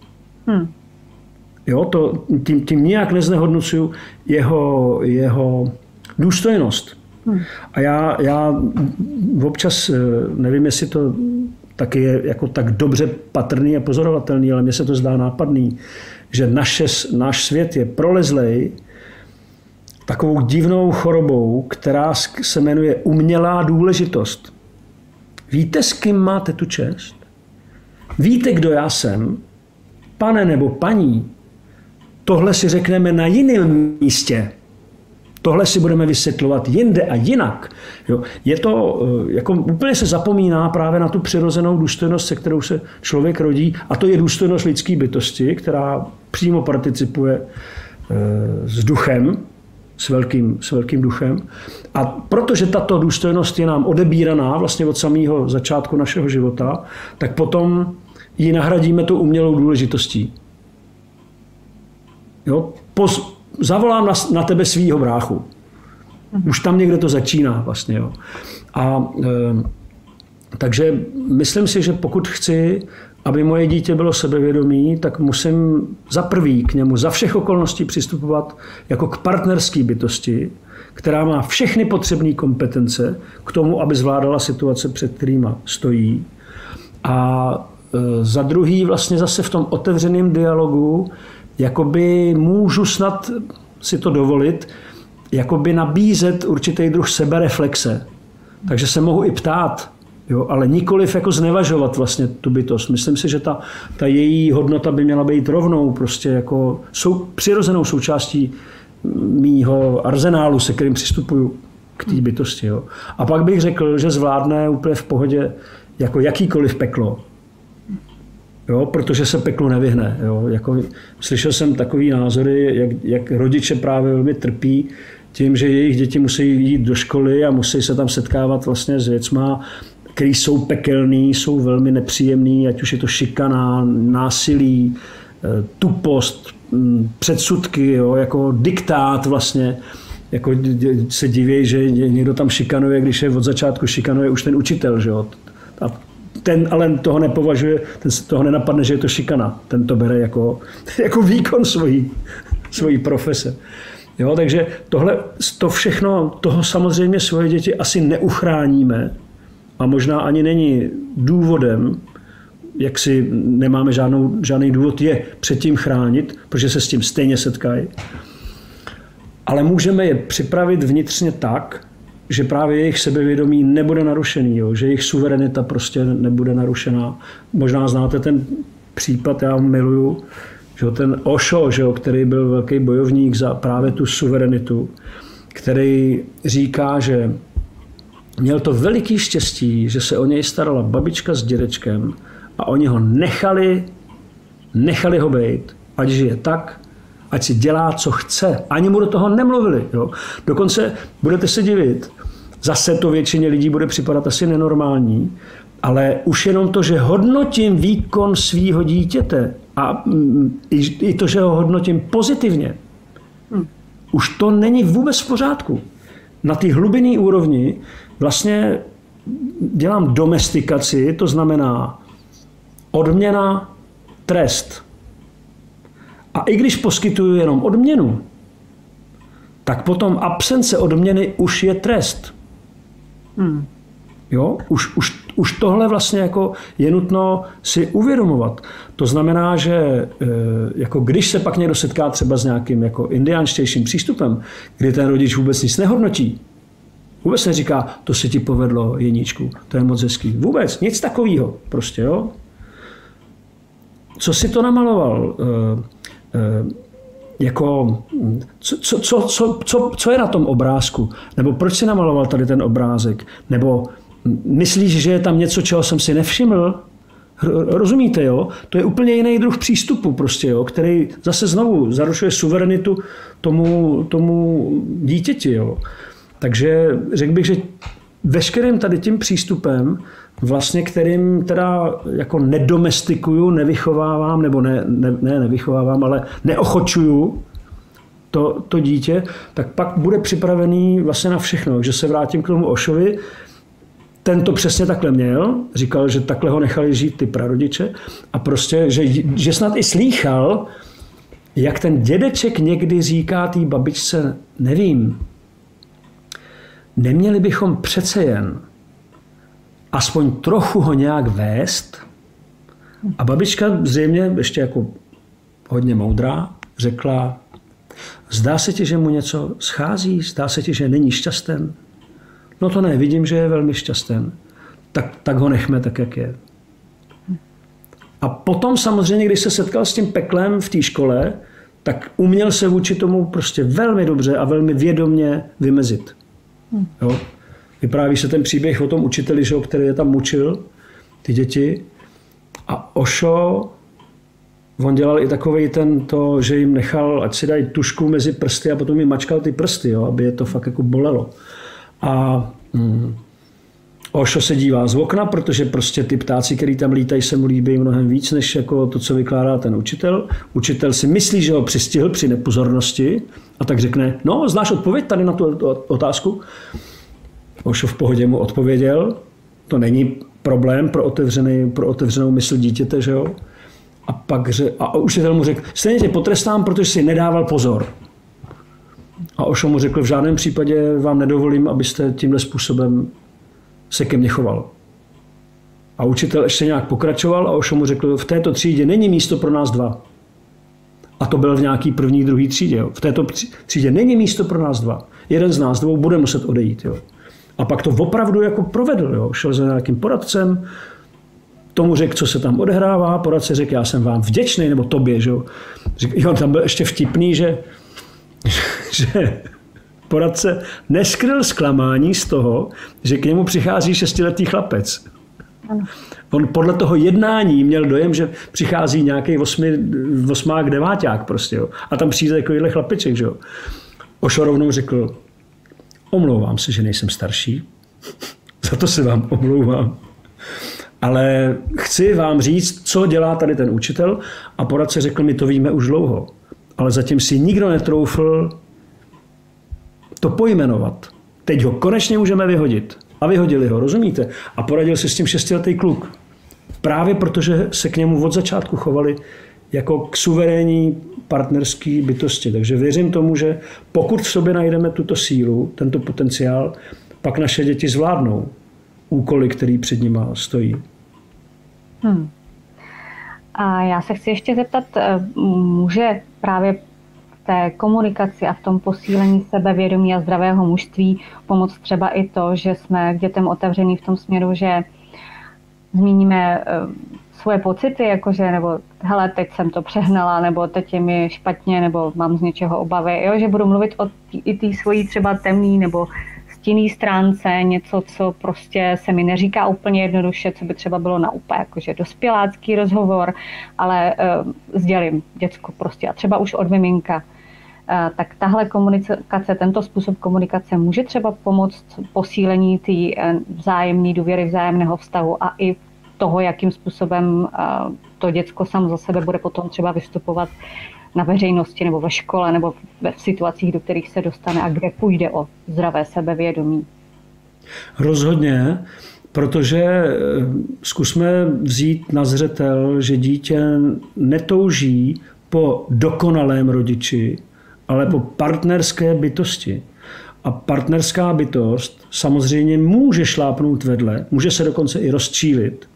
Jo, tím nijak neznehodnocuju jeho důstojnost. A já občas, nevím, jestli to taky je jako tak dobře patrný a pozorovatelný, ale mně se to zdá nápadný, že náš svět je prolezlej takovou divnou chorobou, která se jmenuje umělá důležitost. Víte, s kým máte tu čest? Víte, kdo já jsem? Pane nebo paní? tohle si řekneme na jiném místě. Tohle si budeme vysvětlovat jinde a jinak. Jo. Je to, jako úplně se zapomíná právě na tu přirozenou důstojnost, se kterou se člověk rodí, a to je důstojnost lidské bytosti, která přímo participuje s duchem, s velkým duchem. A protože tato důstojnost je nám odebíraná vlastně od samého začátku našeho života, tak potom ji nahradíme tou umělou důležitostí. Jo? Zavolám na tebe svýho bráchu. Už tam někde to začíná vlastně. Jo? Takže myslím si, že pokud chci, aby moje dítě bylo sebevědomí, tak musím za prvý k němu za všech okolností přistupovat jako k partnerské bytosti, která má všechny potřebné kompetence k tomu, aby zvládala situace, před kterýma stojí. A za druhý vlastně zase v tom otevřeném dialogu jakoby můžu snad si to dovolit, jakoby nabízet určitý druh sebereflexe. Takže se mohu i ptát, jo, ale nikoliv jako znevažovat vlastně tu bytost. Myslím si, že ta její hodnota by měla být rovnou prostě jako přirozenou součástí mýho arzenálu, se kterým přistupuju k té bytosti. Jo. A pak bych řekl, že zvládne úplně v pohodě jako jakýkoliv peklo. Jo, protože se peklu nevyhne. Jo. Jako, slyšel jsem takový názory, jak rodiče právě velmi trpí tím, že jejich děti musí jít do školy a musí se tam setkávat vlastně s věcma, který jsou pekelný, jsou velmi nepříjemný, ať už je to šikana, násilí, tupost, předsudky, jo, jako diktát vlastně. Jako se diví, že někdo tam šikanuje, když je od začátku šikanuje už ten učitel. Že jo. A ten ale toho nepovažuje, ten se toho nenapadne, že je to šikana. Ten to bere jako výkon svojí profese. Jo, takže to všechno, toho samozřejmě svoje děti asi neuchráníme a možná ani není důvodem, jak si nemáme žádný důvod je předtím chránit, protože se s tím stejně setkají. Ale můžeme je připravit vnitřně tak, že právě jejich sebevědomí nebude narušený, jo? Že jejich suverenita prostě nebude narušená. Možná znáte ten případ, já ho miluju, že ten Osho, že, který byl velký bojovník za právě tu suverenitu, který říká, že měl to veliký štěstí, že se o něj starala babička s dědečkem a oni ho nechali ho bejt, ať žije tak, ať si dělá, co chce. Ani mu do toho nemluvili. Jo. Dokonce budete se divit, zase to většině lidí bude připadat asi nenormální, ale už jenom to, že hodnotím výkon svýho dítěte a i to, že ho hodnotím pozitivně, už to není vůbec v pořádku. Na té hlubinné úrovni vlastně dělám domestikaci, to znamená odměna, trest. A i když poskytuju jenom odměnu, tak potom absence odměny už je trest. Jo? Už tohle vlastně jako je nutno si uvědomovat. To znamená, že jako když se pak někdo setká třeba s nějakým jako indiánštějším přístupem, kdy ten rodič vůbec nic nehodnotí, vůbec neříká, to se ti povedlo, Jeníčku, to je moc hezký. Vůbec, nic takového. Prostě, jo? Co si to namaloval? Jako, co je na tom obrázku? Nebo proč si namaloval tady ten obrázek? Nebo myslíš, že je tam něco, čeho jsem si nevšiml? Rozumíte, jo? To je úplně jiný druh přístupu, prostě, jo? Který zase znovu zarušuje suverenitu tomu dítěti. Jo? Takže řekl bych, že veškerým tady tím přístupem, vlastně kterým teda jako nedomestikuju, nevychovávám, nebo nevychovávám, ale neochočuju to dítě, tak pak bude připravený vlastně na všechno. Že se vrátím k tomu Oshovi, ten to přesně takhle měl, říkal, že takhle ho nechali žít ty prarodiče a prostě, že snad i slýchal, jak ten dědeček někdy říká té babičce, nevím, neměli bychom přece jen aspoň trochu ho nějak vést. A babička zřejmě ještě jako hodně moudrá řekla, zdá se ti, že mu něco schází, zdá se ti, že není šťasten. No to ne, vidím, že je velmi šťasten. Tak ho nechme tak, jak je. A potom samozřejmě, když se setkal s tím peklem v té škole, tak uměl se vůči tomu prostě velmi dobře a velmi vědomně vymezit. Jo? Vypráví se ten příběh o tom učiteli, že, který je tam mučil, ty děti. A Osho, on dělal i takovej to, že jim nechal, ať si dají tušku mezi prsty a potom jim mačkal ty prsty, jo, aby je to fakt jako bolelo. A Osho se dívá z okna, protože prostě ty ptáci, který tam lítají, se mu líbí mnohem víc, než jako to, co vykládá ten učitel. Učitel si myslí, že ho přistihl při nepozornosti a tak řekne, no, znáš odpověď tady na tu otázku? Osho v pohodě mu odpověděl, to není problém pro otevřenou mysl dítěte, že jo? A učitel mu řekl, stejně tě potrestám, protože si nedával pozor. A Osho mu řekl, v žádném případě vám nedovolím, abyste tímhle způsobem se ke mně choval. A učitel ještě nějak pokračoval a Osho mu řekl, v této třídě není místo pro nás dva. A to byl v nějaký první, druhý třídě. Jo. V této třídě není místo pro nás dva. Jeden z nás dvou bude muset odejít. Jo. A pak to opravdu jako provedl. Jo. Šel za nějakým poradcem, tomu řekl, co se tam odehrává, poradce řekl, já jsem vám vděčný, nebo tobě. Že jo. Tam byl ještě vtipný, že poradce neskryl zklamání z toho, že k němu přichází 6letý chlapec. On podle toho jednání měl dojem, že přichází nějaký 8., 9. prostě. Jo. A tam přijde takovýhle chlapeček. Že jo. Osho rovnou řekl, omlouvám se, že nejsem starší. Za to se vám omlouvám. Ale chci vám říct, co dělá tady ten učitel. A poradce řekl, my to víme už dlouho. Ale zatím si nikdo netroufl to pojmenovat. Teď ho konečně můžeme vyhodit. A vyhodili ho, rozumíte? A poradil si s tím 6letý kluk. Právě protože se k němu od začátku chovali jako k suverénní partnerské bytosti. Takže věřím tomu, že pokud v sobě najdeme tuto sílu, tento potenciál, pak naše děti zvládnou úkoly, který před nima stojí. A já se chci ještě zeptat, může právě v té komunikaci a v tom posílení sebevědomí a zdravého mužství pomoct třeba i to, že jsme k dětem otevření v tom směru, že zmíníme svoje pocity, jakože, nebo hele, teď jsem to přehnala, nebo teď je mi špatně, nebo mám z něčeho obavy, jo, že budu mluvit o i té svojí třeba temný nebo stinný stránce, něco, co prostě se mi neříká úplně jednoduše, co by třeba bylo na úplně jakože dospělácký rozhovor, ale sdělím děcku prostě a třeba už od miminka. Tak tahle komunikace, tento způsob komunikace může třeba pomoct posílení té vzájemné důvěry, vzájemného vztahu a i toho, jakým způsobem to děcko sám za sebe bude potom třeba vystupovat na veřejnosti nebo ve škole nebo v situacích, do kterých se dostane a kde půjde o zdravé sebevědomí. Rozhodně, protože zkusme vzít na zřetel, že dítě netouží po dokonalém rodiči, ale po partnerské bytosti. A partnerská bytost samozřejmě může šlápnout vedle, může se dokonce i rozčílit.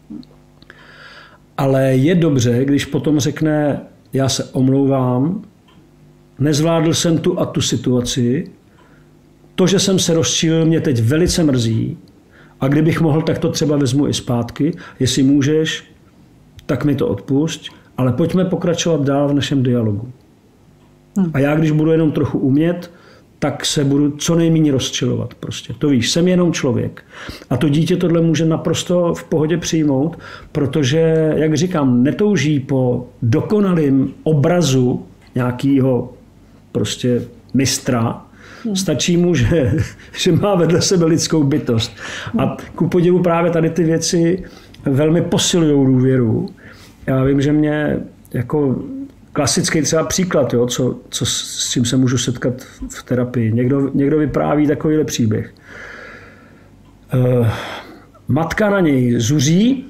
Ale je dobře, když potom řekne, já se omlouvám, nezvládl jsem tu a tu situaci, to, že jsem se rozčílil, mě teď velice mrzí a kdybych mohl, tak to třeba vezmu i zpátky. Jestli můžeš, tak mi to odpusť, ale pojďme pokračovat dál v našem dialogu. A já, když budu jenom trochu umět, tak se budu co nejméně rozčilovat. Prostě. To víš, jsem jenom člověk. A to dítě tohle může naprosto v pohodě přijmout, protože, jak říkám, netouží po dokonalém obrazu nějakého prostě mistra. Stačí mu, že má vedle sebe lidskou bytost. A ku podivu právě tady ty věci velmi posilují důvěru. Já vím, že mě jako klasický třeba příklad, jo, s čím se můžu setkat v terapii. Někdo vypráví takovýhle příběh. Matka na něj zuří.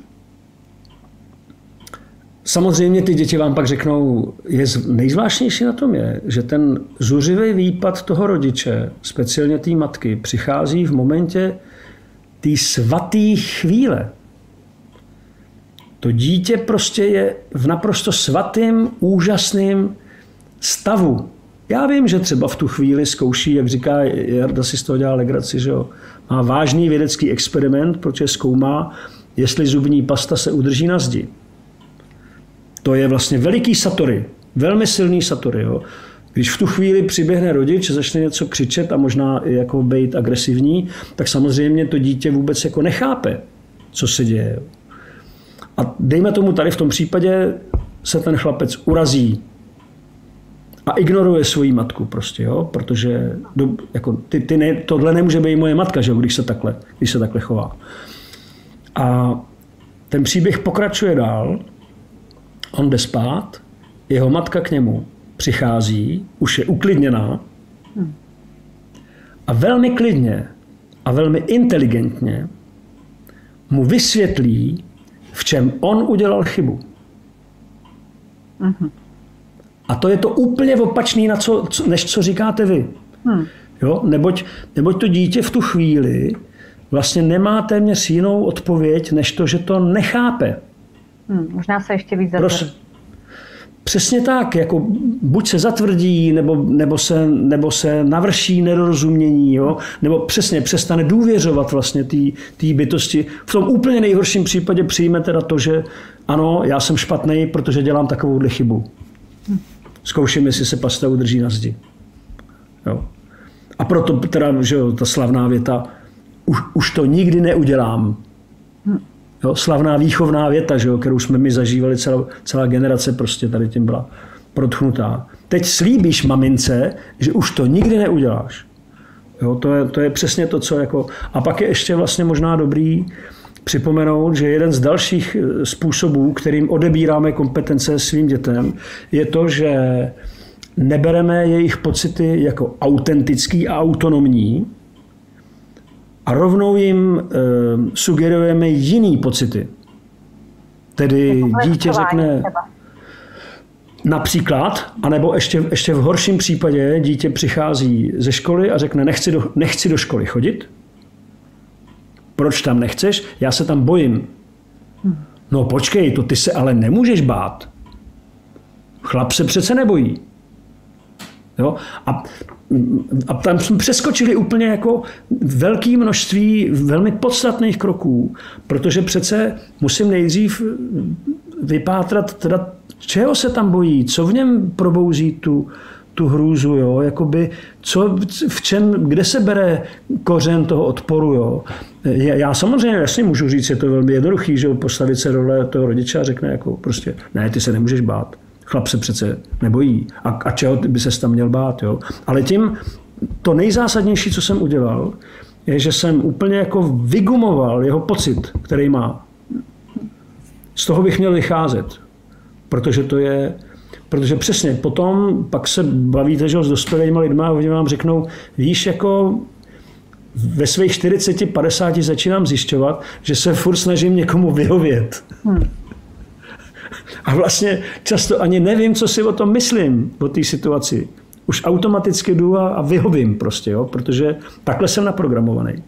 Samozřejmě ty děti vám pak řeknou, nejzvláštnější na tom je, že ten zuřivý výpad toho rodiče, speciálně té matky, přichází v momentě té svaté chvíle. To dítě prostě je v naprosto svatým, úžasným stavu. Já vím, že třeba v tu chvíli zkouší, jak říká Jarda, si z toho dělá legraci, že jo. Má vážný vědecký experiment, protože zkoumá, jestli zubní pasta se udrží na zdi. To je vlastně veliký satori. Velmi silný satori. Jo. Když v tu chvíli přiběhne rodič, začne něco křičet a možná i jako být agresivní, tak samozřejmě to dítě vůbec jako nechápe, co se děje. Jo. A dejme tomu tady v tom případě se ten chlapec urazí a ignoruje svoji matku prostě, jo, protože jako, tohle nemůže být moje matka, že, když se takhle chová. A ten příběh pokračuje dál, on jde spát, jeho matka k němu přichází, už je uklidněná a velmi klidně a velmi inteligentně mu vysvětlí, v čem on udělal chybu. A to je to úplně opačný, než co říkáte vy. Jo? Neboť to dítě v tu chvíli vlastně nemá téměř jinou odpověď, než to, že to nechápe. Možná se ještě víc zatvrdí. Přesně tak, jako buď se zatvrdí, nebo se navrší nedorozumění, jo? Nebo přesně přestane důvěřovat vlastně té bytosti. V tom úplně nejhorším případě přijme teda to, že ano, já jsem špatný, protože dělám takovouhle chybu. Zkouším, jestli se pasta udrží na zdi. Jo? A proto teda, že jo, ta slavná věta, už to nikdy neudělám. Jo, slavná výchovná věta, že jo, kterou jsme my zažívali, celá generace prostě tady tím byla protchnutá. Teď slíbíš mamince, že už to nikdy neuděláš. Jo, to je přesně to, co jako... A pak je ještě vlastně možná dobrý připomenout, že jeden z dalších způsobů, kterým odebíráme kompetence svým dětem, je to, že nebereme jejich pocity jako autentický a autonomní, a rovnou jim sugerujeme jiný pocity. Tedy dítě řekne například, anebo ještě v horším případě dítě přichází ze školy a řekne nechci do školy chodit. Proč tam nechceš? Já se tam bojím. No počkej, to ty se ale nemůžeš bát. Chlap se přece nebojí. Jo? A tam jsme přeskočili úplně jako velké množství velmi podstatných kroků, protože přece musím nejdřív vypátrat, teda, čeho se tam bojí, co v něm probouzí tu hrůzu, jo? Jakoby, kde se bere kořen toho odporu. Jo? Já samozřejmě jasně můžu říct, je to velmi jednoduchý, že postavit se role toho rodiče a řekne jako prostě, ne, ty se nemůžeš bát. Chlap se přece nebojí. A čeho by ses tam měl bát? Jo? Ale tím to nejzásadnější, co jsem udělal, je, že jsem úplně jako vygumoval jeho pocit, který má. Z toho bych měl vycházet. Protože přesně potom pak se bavíte, že s dospělými lidmi a oni vám řeknou, víš, jako ve svých 40, 50 začínám zjišťovat, že se furt snažím někomu vyhovět. A vlastně často ani nevím, co si o tom myslím, o té situaci. Už automaticky jdu a vyhovím prostě, jo, protože takhle jsem naprogramovaný.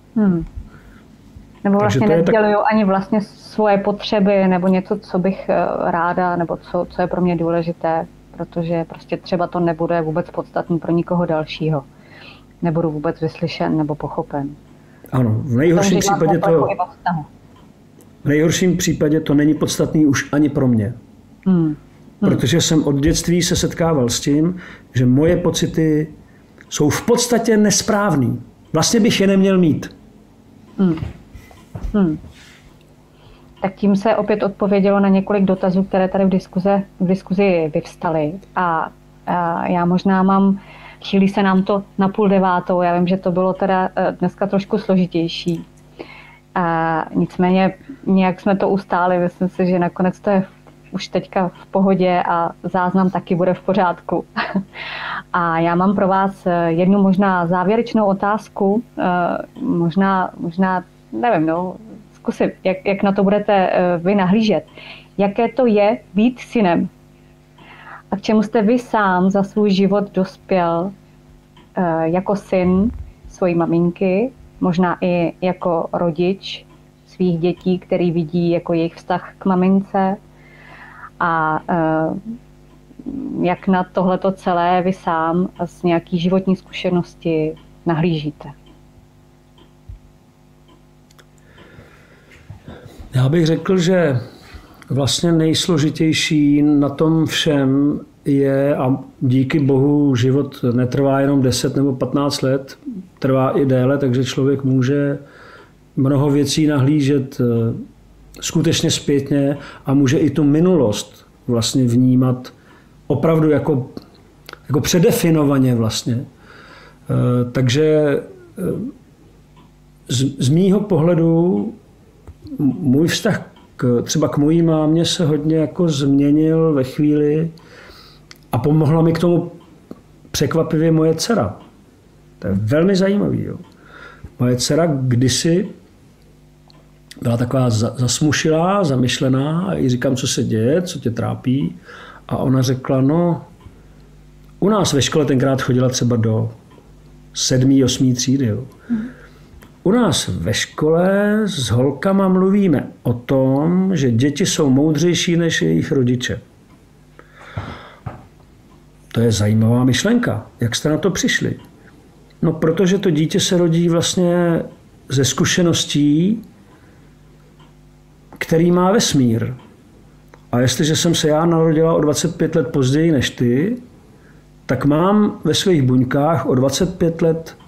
Nebo vlastně nesděluju ani vlastně svoje potřeby, nebo něco, co bych ráda, nebo co je pro mě důležité, protože prostě třeba to nebude vůbec podstatný pro nikoho dalšího. Nebudu vůbec vyslyšen nebo pochopen. Ano, v nejhorším případě to není podstatný už ani pro mě. Protože jsem od dětství se setkával s tím, že moje pocity jsou v podstatě nesprávný. Vlastně bych je neměl mít. Tak tím se opět odpovědělo na několik dotazů, které tady v diskuzi vyvstaly. A já možná chýlí se nám to na 8:30. Já vím, že to bylo teda dneska trošku složitější. Nicméně nějak jsme to ustáli. Myslím si, že nakonec to je už teďka v pohodě a záznam taky bude v pořádku. A já mám pro vás jednu možná závěrečnou otázku. Možná nevím, zkusit, jak na to budete vy nahlížet. Jaké to je být synem? A k čemu jste vy sám za svůj život dospěl jako syn svojí maminky, možná i jako rodič svých dětí, který vidí jako jejich vztah k mamince, a jak na tohleto celé vy sám z nějaký životní zkušenosti nahlížíte? Já bych řekl, že vlastně nejsložitější na tom všem je, a díky bohu život netrvá jenom 10 nebo 15 let, trvá i déle, takže člověk může mnoho věcí nahlížet skutečně zpětně a může i tu minulost vlastně vnímat opravdu jako předefinovaně vlastně. Takže z mýho pohledu můj vztah třeba k mojí mámě se hodně jako změnil ve chvíli a pomohla mi k tomu překvapivě moje dcera. To je velmi zajímavý. Jo. Moje dcera kdysi byla taková zasmušilá, zamyšlená a jí říkám, co se děje, co tě trápí. A ona řekla, no, u nás ve škole tenkrát chodila třeba do 7., 8. třídy. Jo. U nás ve škole s holkama mluvíme o tom, že děti jsou moudřejší než jejich rodiče. To je zajímavá myšlenka. Jak jste na to přišli? No, protože to dítě se rodí vlastně ze zkušeností, který má vesmír. A jestliže jsem se já narodila o 25 let později než ty, tak mám ve svých buňkách o 25 let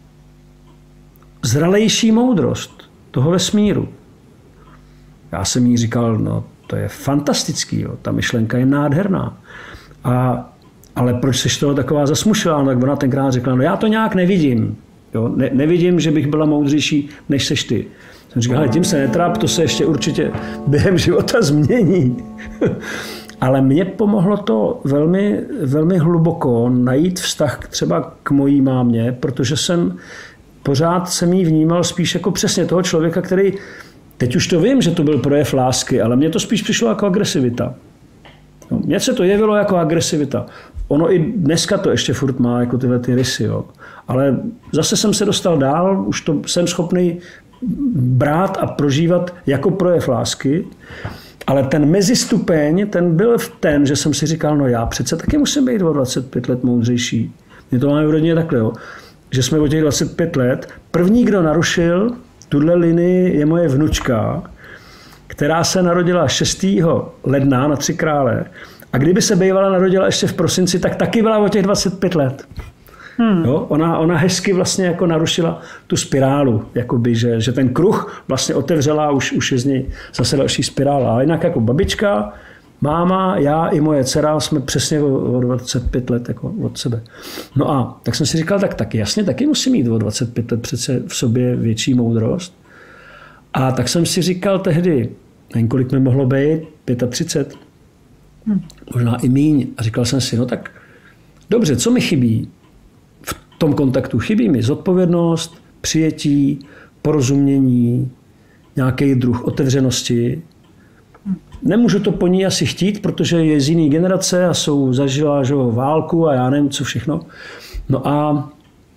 zralejší moudrost toho vesmíru. Já jsem jí říkal, no to je fantastický, jo, ta myšlenka je nádherná. Ale proč jsi toho taková zasmušilá? No, tak ona tenkrát řekla, no já to nějak nevidím. Jo, nevidím, že bych byla moudřejší, než seš ty. Jsem říkal, ale tím se netráp, to se ještě určitě během života změní. Ale mně pomohlo to velmi, velmi hluboko najít vztah třeba k mojí mámě, protože pořád jsem jí vnímal spíš jako přesně toho člověka, který, teď už to vím, že to byl projev lásky, ale mně to spíš přišlo jako agresivita. No, mně se to jevilo jako agresivita. Ono i dneska to ještě furt má jako tyhle ty rysy, jo. Ale zase jsem se dostal dál, už to jsem schopný brát a prožívat jako projev lásky, ale ten mezistupeň, ten byl v ten, že jsem si říkal, no já přece taky musím být o 25 let moudřejší. Mě to máme v rodině takhle, jo. Že jsme o těch 25 let. První, kdo narušil tuhle linii, je moje vnučka, která se narodila 6. ledna na 3 krále. A kdyby se bývala narodila ještě v prosinci, tak taky byla o těch 25 let. Jo? Ona hezky vlastně jako narušila tu spirálu, jakoby, že ten kruh vlastně otevřela a už je z něj zase další spirála. A jinak jako babička, máma, já i moje dcera jsme přesně o 25 let jako od sebe. No a tak jsem si říkal, tak jasně, taky musím mít o 25 let přece v sobě větší moudrost. A tak jsem si říkal tehdy, nevím, kolik mi mohlo být, 35, možná i míň. A říkal jsem si, no tak dobře, co mi chybí v tom kontaktu? Chybí mi zodpovědnost, přijetí, porozumění, nějaký druh otevřenosti. Nemůžu to po ní asi chtít, protože je z jiný generace a zažila válku a já nevím, co všechno. No a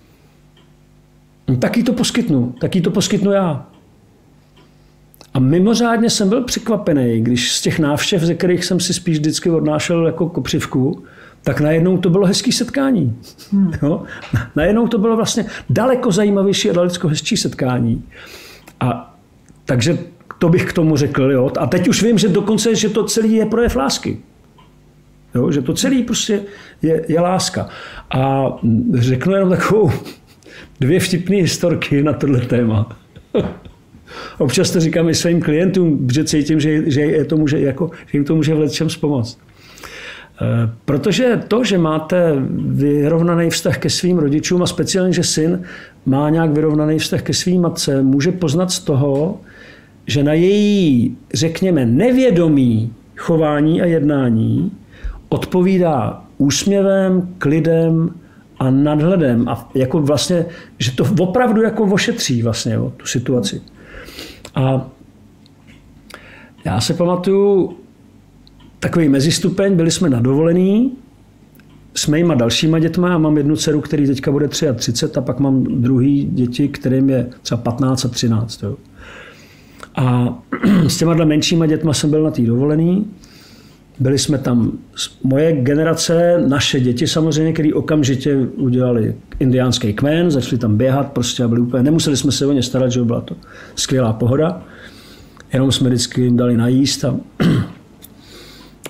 taky to poskytnu já. A mimořádně jsem byl překvapený, když z těch návštěv, ze kterých jsem si spíš vždycky odnášel jako kopřivku, tak najednou to bylo hezký setkání. Jo? Najednou to bylo vlastně daleko zajímavější a daleko hezčí setkání. A takže to bych k tomu řekl. Jo? A teď už vím, že dokonce, že to celé je projev lásky. Jo? Že to celé prostě je láska. A řeknu jenom takovou 2 vtipné historky na tohle téma. Občas to říkám i svým klientům, že cítím, že jim to může v lecčems pomoct. Protože to, že máte vyrovnaný vztah ke svým rodičům a speciálně, že syn má nějak vyrovnaný vztah ke svým matce, může poznat z toho, že na její, řekněme, nevědomí chování a jednání odpovídá úsměvem, klidem a nadhledem. A jako vlastně, že to opravdu jako ošetří vlastně tu situaci. A já se pamatuju takový mezistupeň, byli jsme na dovolený s mýma dalšíma dětma. Já mám jednu dceru, který teďka bude 33 a pak mám druhý děti, kterým je třeba 15 a 13. Jo. A s těma menšíma dětma jsem byl na té dovolený. Byli jsme tam moje generace, naše děti samozřejmě, který okamžitě udělali indiánský kmen, začali tam běhat prostě a byli úplně, nemuseli jsme se o ně starat, že byla to skvělá pohoda. Jenom jsme vždycky jim dali najíst a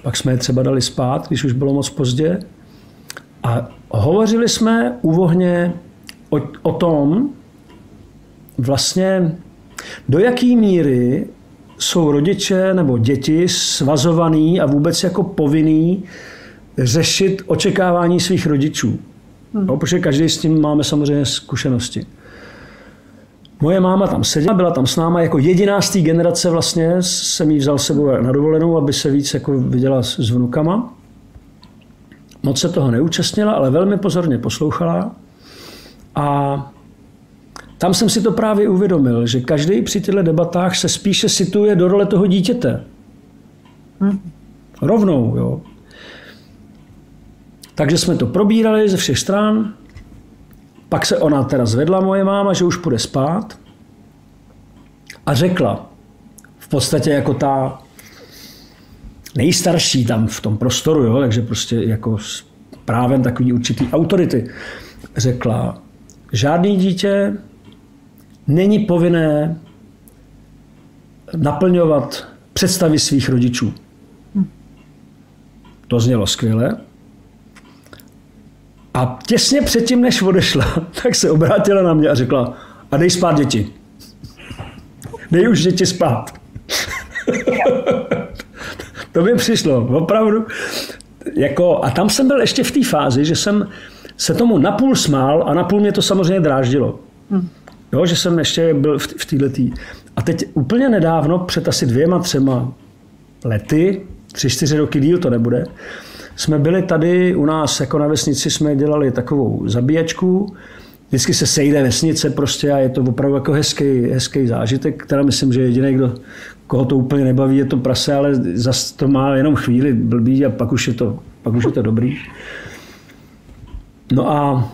Pak jsme je třeba dali spát, když už bylo moc pozdě. A hovořili jsme u ohně o tom, vlastně do jaké míry jsou rodiče nebo děti svazovaný a vůbec jako povinný řešit očekávání svých rodičů. No, protože každý s tím máme samozřejmě zkušenosti. Moje máma tam seděla, byla tam s náma jako jediná z té generace, vlastně jsem jí vzal s sebou na dovolenou, aby se víc jako viděla s vnukama. Moc se toho neúčastnila, ale velmi pozorně poslouchala. A tam jsem si to právě uvědomil, že každý při těchto debatách se spíše situuje do role toho dítěte. Rovnou, jo. Takže jsme to probírali ze všech stran. Pak se ona teda zvedla, moje máma, že už půjde spát. A řekla, v podstatě jako ta nejstarší tam v tom prostoru, jo, takže prostě jako s právem takový určitý autority, řekla, žádný dítě není povinné naplňovat představy svých rodičů. To znělo skvěle. A těsně předtím, než odešla, tak se obrátila na mě a řekla, a dej spát děti. Dej už děti spát. To mi přišlo, opravdu. Jako, a tam jsem byl ještě v té fázi, že jsem se tomu napůl smál a napůl mě to samozřejmě dráždilo. Jo, že jsem ještě byl v této. A teď úplně nedávno, před asi 2-3 lety, 3-4 roky díl to nebude, jsme byli tady u nás, jako na vesnici jsme dělali takovou zabíjačku. Vždycky se sejde vesnice prostě a je to opravdu jako hezký zážitek, která myslím, že jediný, koho to úplně nebaví, je to prase, ale zase to má jenom chvíli blbý a pak už je to dobrý. No a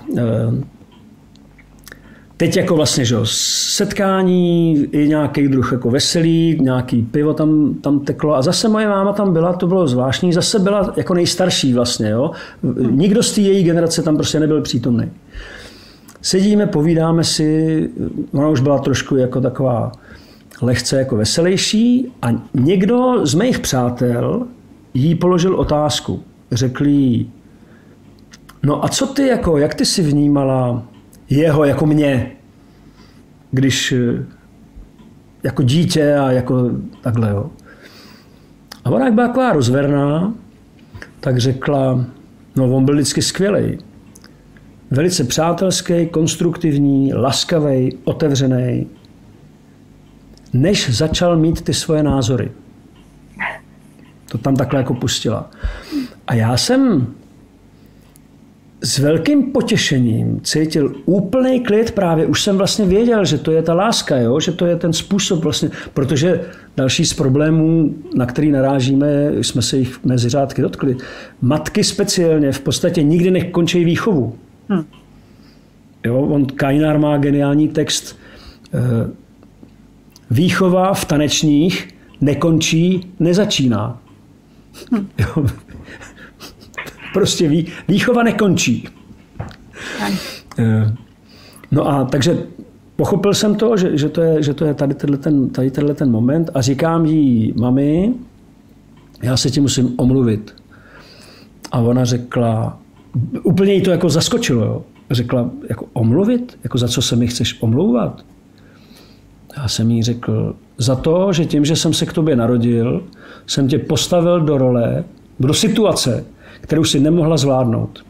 teď jako vlastně, že setkání, i nějaký druh jako veselí, nějaký pivo tam teklo a zase moje máma tam byla, to bylo zvláštní, zase byla jako nejstarší vlastně, jo. Nikdo z té její generace tam prostě nebyl přítomný. Sedíme, povídáme si, ona už byla trošku jako taková lehce jako veselější a někdo z mých přátel jí položil otázku. Řekl jí, no a co ty jako, jak ty si vnímala jeho jako mě, když jako dítě a jako takhle, jo. A ona jak byla taková rozverná, tak řekla, no on byl vždycky skvělej. Velice přátelský, konstruktivní, laskavý, otevřený, než začal mít ty svoje názory. To tam takhle jako pustila. A já jsem s velkým potěšením cítil úplný klid právě. Už jsem vlastně věděl, že to je ta láska, jo? Že to je ten způsob vlastně, protože další z problémů, na který narážíme, jsme se jich mezi řádky dotkli. Matky speciálně v podstatě nikdy nekončí výchovu. Jo, Kajnár má geniální text. Výchova v tanečních nekončí, nezačíná. Jo. Prostě výchova nekončí. No a takže pochopil jsem to, že to je tady ten moment a říkám jí, mami, já se ti musím omluvit. A ona řekla, úplně jí to jako zaskočilo, jo. Řekla, jako omluvit? Jako za co se mi chceš omlouvat? Já jsem jí řekl, za to, že tím, že jsem se k tobě narodil, jsem tě postavil do role, do situace, kterou si nemohla zvládnout.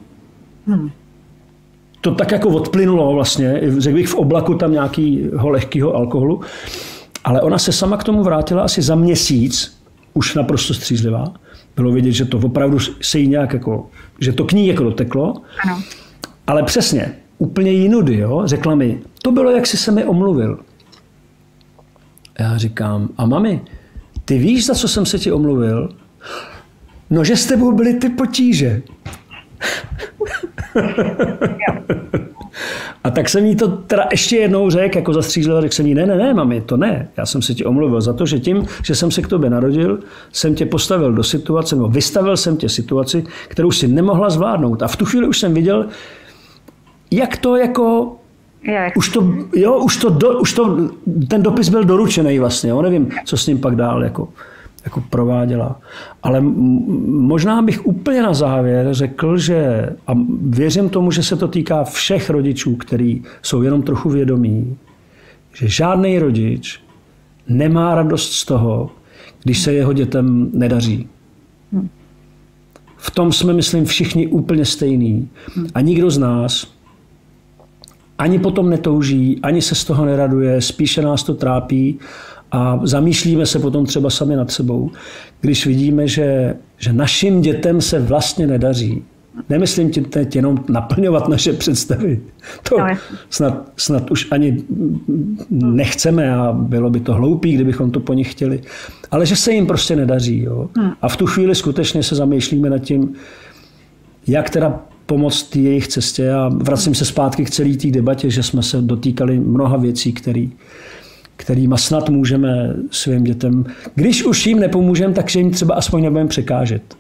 To tak jako odplynulo vlastně, řekl bych v oblaku tam nějakého lehkého alkoholu, ale ona se sama k tomu vrátila asi za měsíc, už naprosto střízlivá. Bylo vidět, že to opravdu se jí nějak jako, že to k ní jako doteklo. Ano. Ale přesně, úplně jinudy, jo, řekla mi, to bylo, jak jsi se mi omluvil. Já říkám, a mami, ty víš, za co jsem se ti omluvil? No, že s tebou byly ty potíže. A tak jsem jí to teda ještě jednou řekl, jako zastřízliva, řekl jsem jí, ne, mami, to ne. Já jsem se ti omluvil za to, že tím, že jsem se k tobě narodil, jsem tě postavil do situace, nebo vystavil jsem tě situaci, kterou si nemohla zvládnout. A v tu chvíli už jsem viděl, jak to jako... Už to ten dopis byl doručený vlastně, jo? Nevím, co s ním pak dál. Jako. jako prováděla. Ale možná bych úplně na závěr řekl, že, a věřím tomu, že se to týká všech rodičů, kteří jsou jenom trochu vědomí, že žádný rodič nemá radost z toho, když se jeho dětem nedaří. V tom jsme, myslím, všichni úplně stejní. A nikdo z nás ani potom netouží, ani se z toho neraduje, spíše nás to trápí a zamýšlíme se potom třeba sami nad sebou, když vidíme, že našim dětem se vlastně nedaří. Nemyslím tím teď jenom naplňovat naše představy. To snad už ani nechceme a bylo by to hloupý, kdybychom to po nich chtěli. Ale že se jim prostě nedaří. Jo? A v tu chvíli skutečně se zamýšlíme nad tím, jak teda pomoct jejich cestě a vracím se zpátky k celé té debatě, že jsme se dotýkali mnoha věcí, kterýma snad můžeme svým dětem, když už jim nepomůžeme, tak že jim třeba aspoň nebudeme překážet.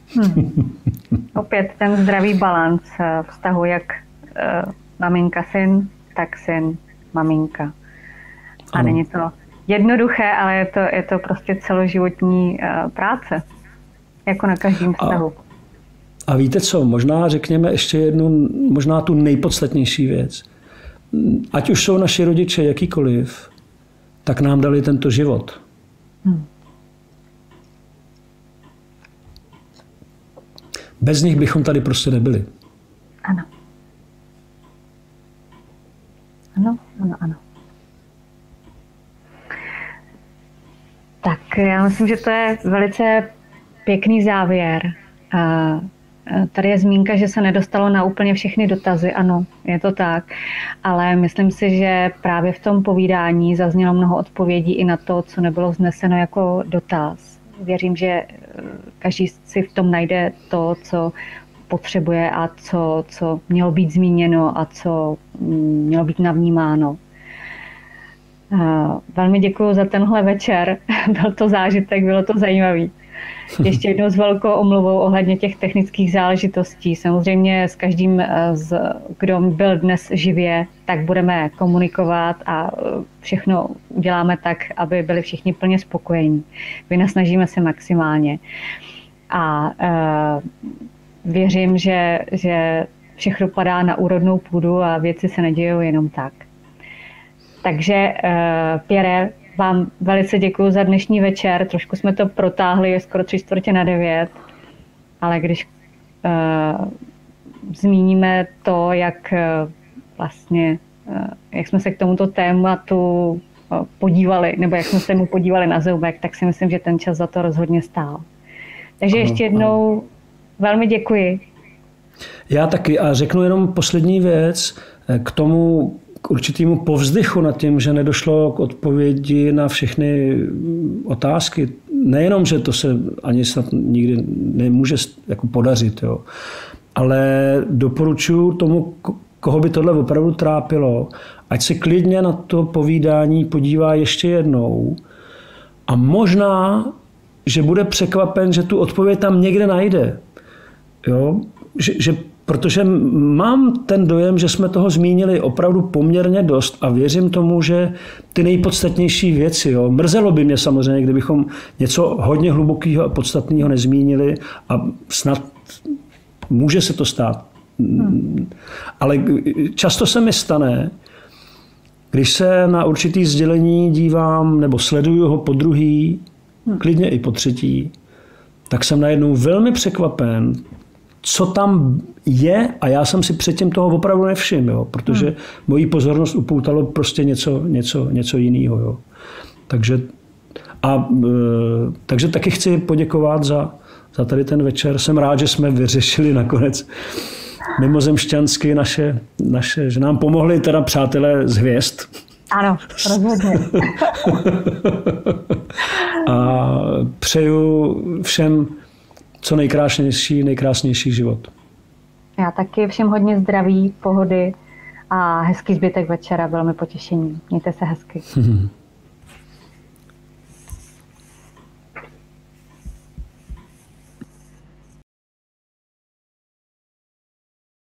Opět ten zdravý balanc vztahu, jak maminka-syn, tak syn, maminka. A není to jednoduché, ale je to prostě celoživotní práce, jako na každém vztahu. A víte co, možná řekněme ještě jednu, možná tu nejpodstatnější věc. Ať už jsou naši rodiče jakýkoliv, tak nám dali tento život. Bez nich bychom tady prostě nebyli. Ano. Ano. Tak já myslím, že to je velice pěkný závěr. Tady je zmínka, že se nedostalo na úplně všechny dotazy. Ano, je to tak. Ale myslím si, že právě v tom povídání zaznělo mnoho odpovědí i na to, co nebylo vzneseno jako dotaz. Věřím, že každý si v tom najde to, co potřebuje a co mělo být zmíněno a co mělo být navnímáno. Velmi děkuji za tenhle večer. Byl to zážitek, bylo to zajímavý. Ještě jednou s velkou omluvou ohledně těch technických záležitostí. Samozřejmě s každým, kdo byl dnes živě, tak budeme komunikovat a všechno uděláme tak, aby byli všichni plně spokojení. Vynasnažíme se maximálně. A věřím, že všechno padá na úrodnou půdu a věci se nedějou jenom tak. Takže Pierre, vám velice děkuji za dnešní večer. Trošku jsme to protáhli, je skoro 8:45, ale když zmíníme to, jak jak jsme se k tomuto tématu podívali, nebo jak jsme se mu podívali na zoubek, tak si myslím, že ten čas za to rozhodně stál. Takže ještě jednou velmi děkuji. Já taky a řeknu jenom poslední věc k určitému povzdychu nad tím, že nedošlo k odpovědi na všechny otázky. Nejenom, že to se ani snad nikdy nemůže jako podařit, jo. Ale doporučuji tomu, koho by tohle opravdu trápilo, ať se klidně na to povídání podívá ještě jednou a možná, že bude překvapen, že tu odpověď tam někde najde. Jo? Protože mám ten dojem, že jsme toho zmínili opravdu poměrně dost a věřím tomu, že ty nejpodstatnější věci, jo, mrzelo by mě samozřejmě, kdybychom něco hodně hlubokého a podstatného nezmínili a snad může se to stát. Ale často se mi stane, když se na určitý sdělení dívám nebo sleduju ho po druhý, klidně i po třetí, tak jsem najednou velmi překvapen, co tam je a já jsem si předtím toho opravdu nevšiml, jo, protože moji pozornost upoutalo prostě něco jiného. Jo. Takže taky chci poděkovat za tady ten večer. Jsem rád, že jsme vyřešili nakonec mimozemšťansky naše, že nám pomohli teda přátelé z hvězd. Ano, rozhodně. A přeju všem co nejkrásnější život. Já taky všem hodně zdraví, pohody a hezký zbytek večera. Bylo mi potěšení. Mějte se hezky.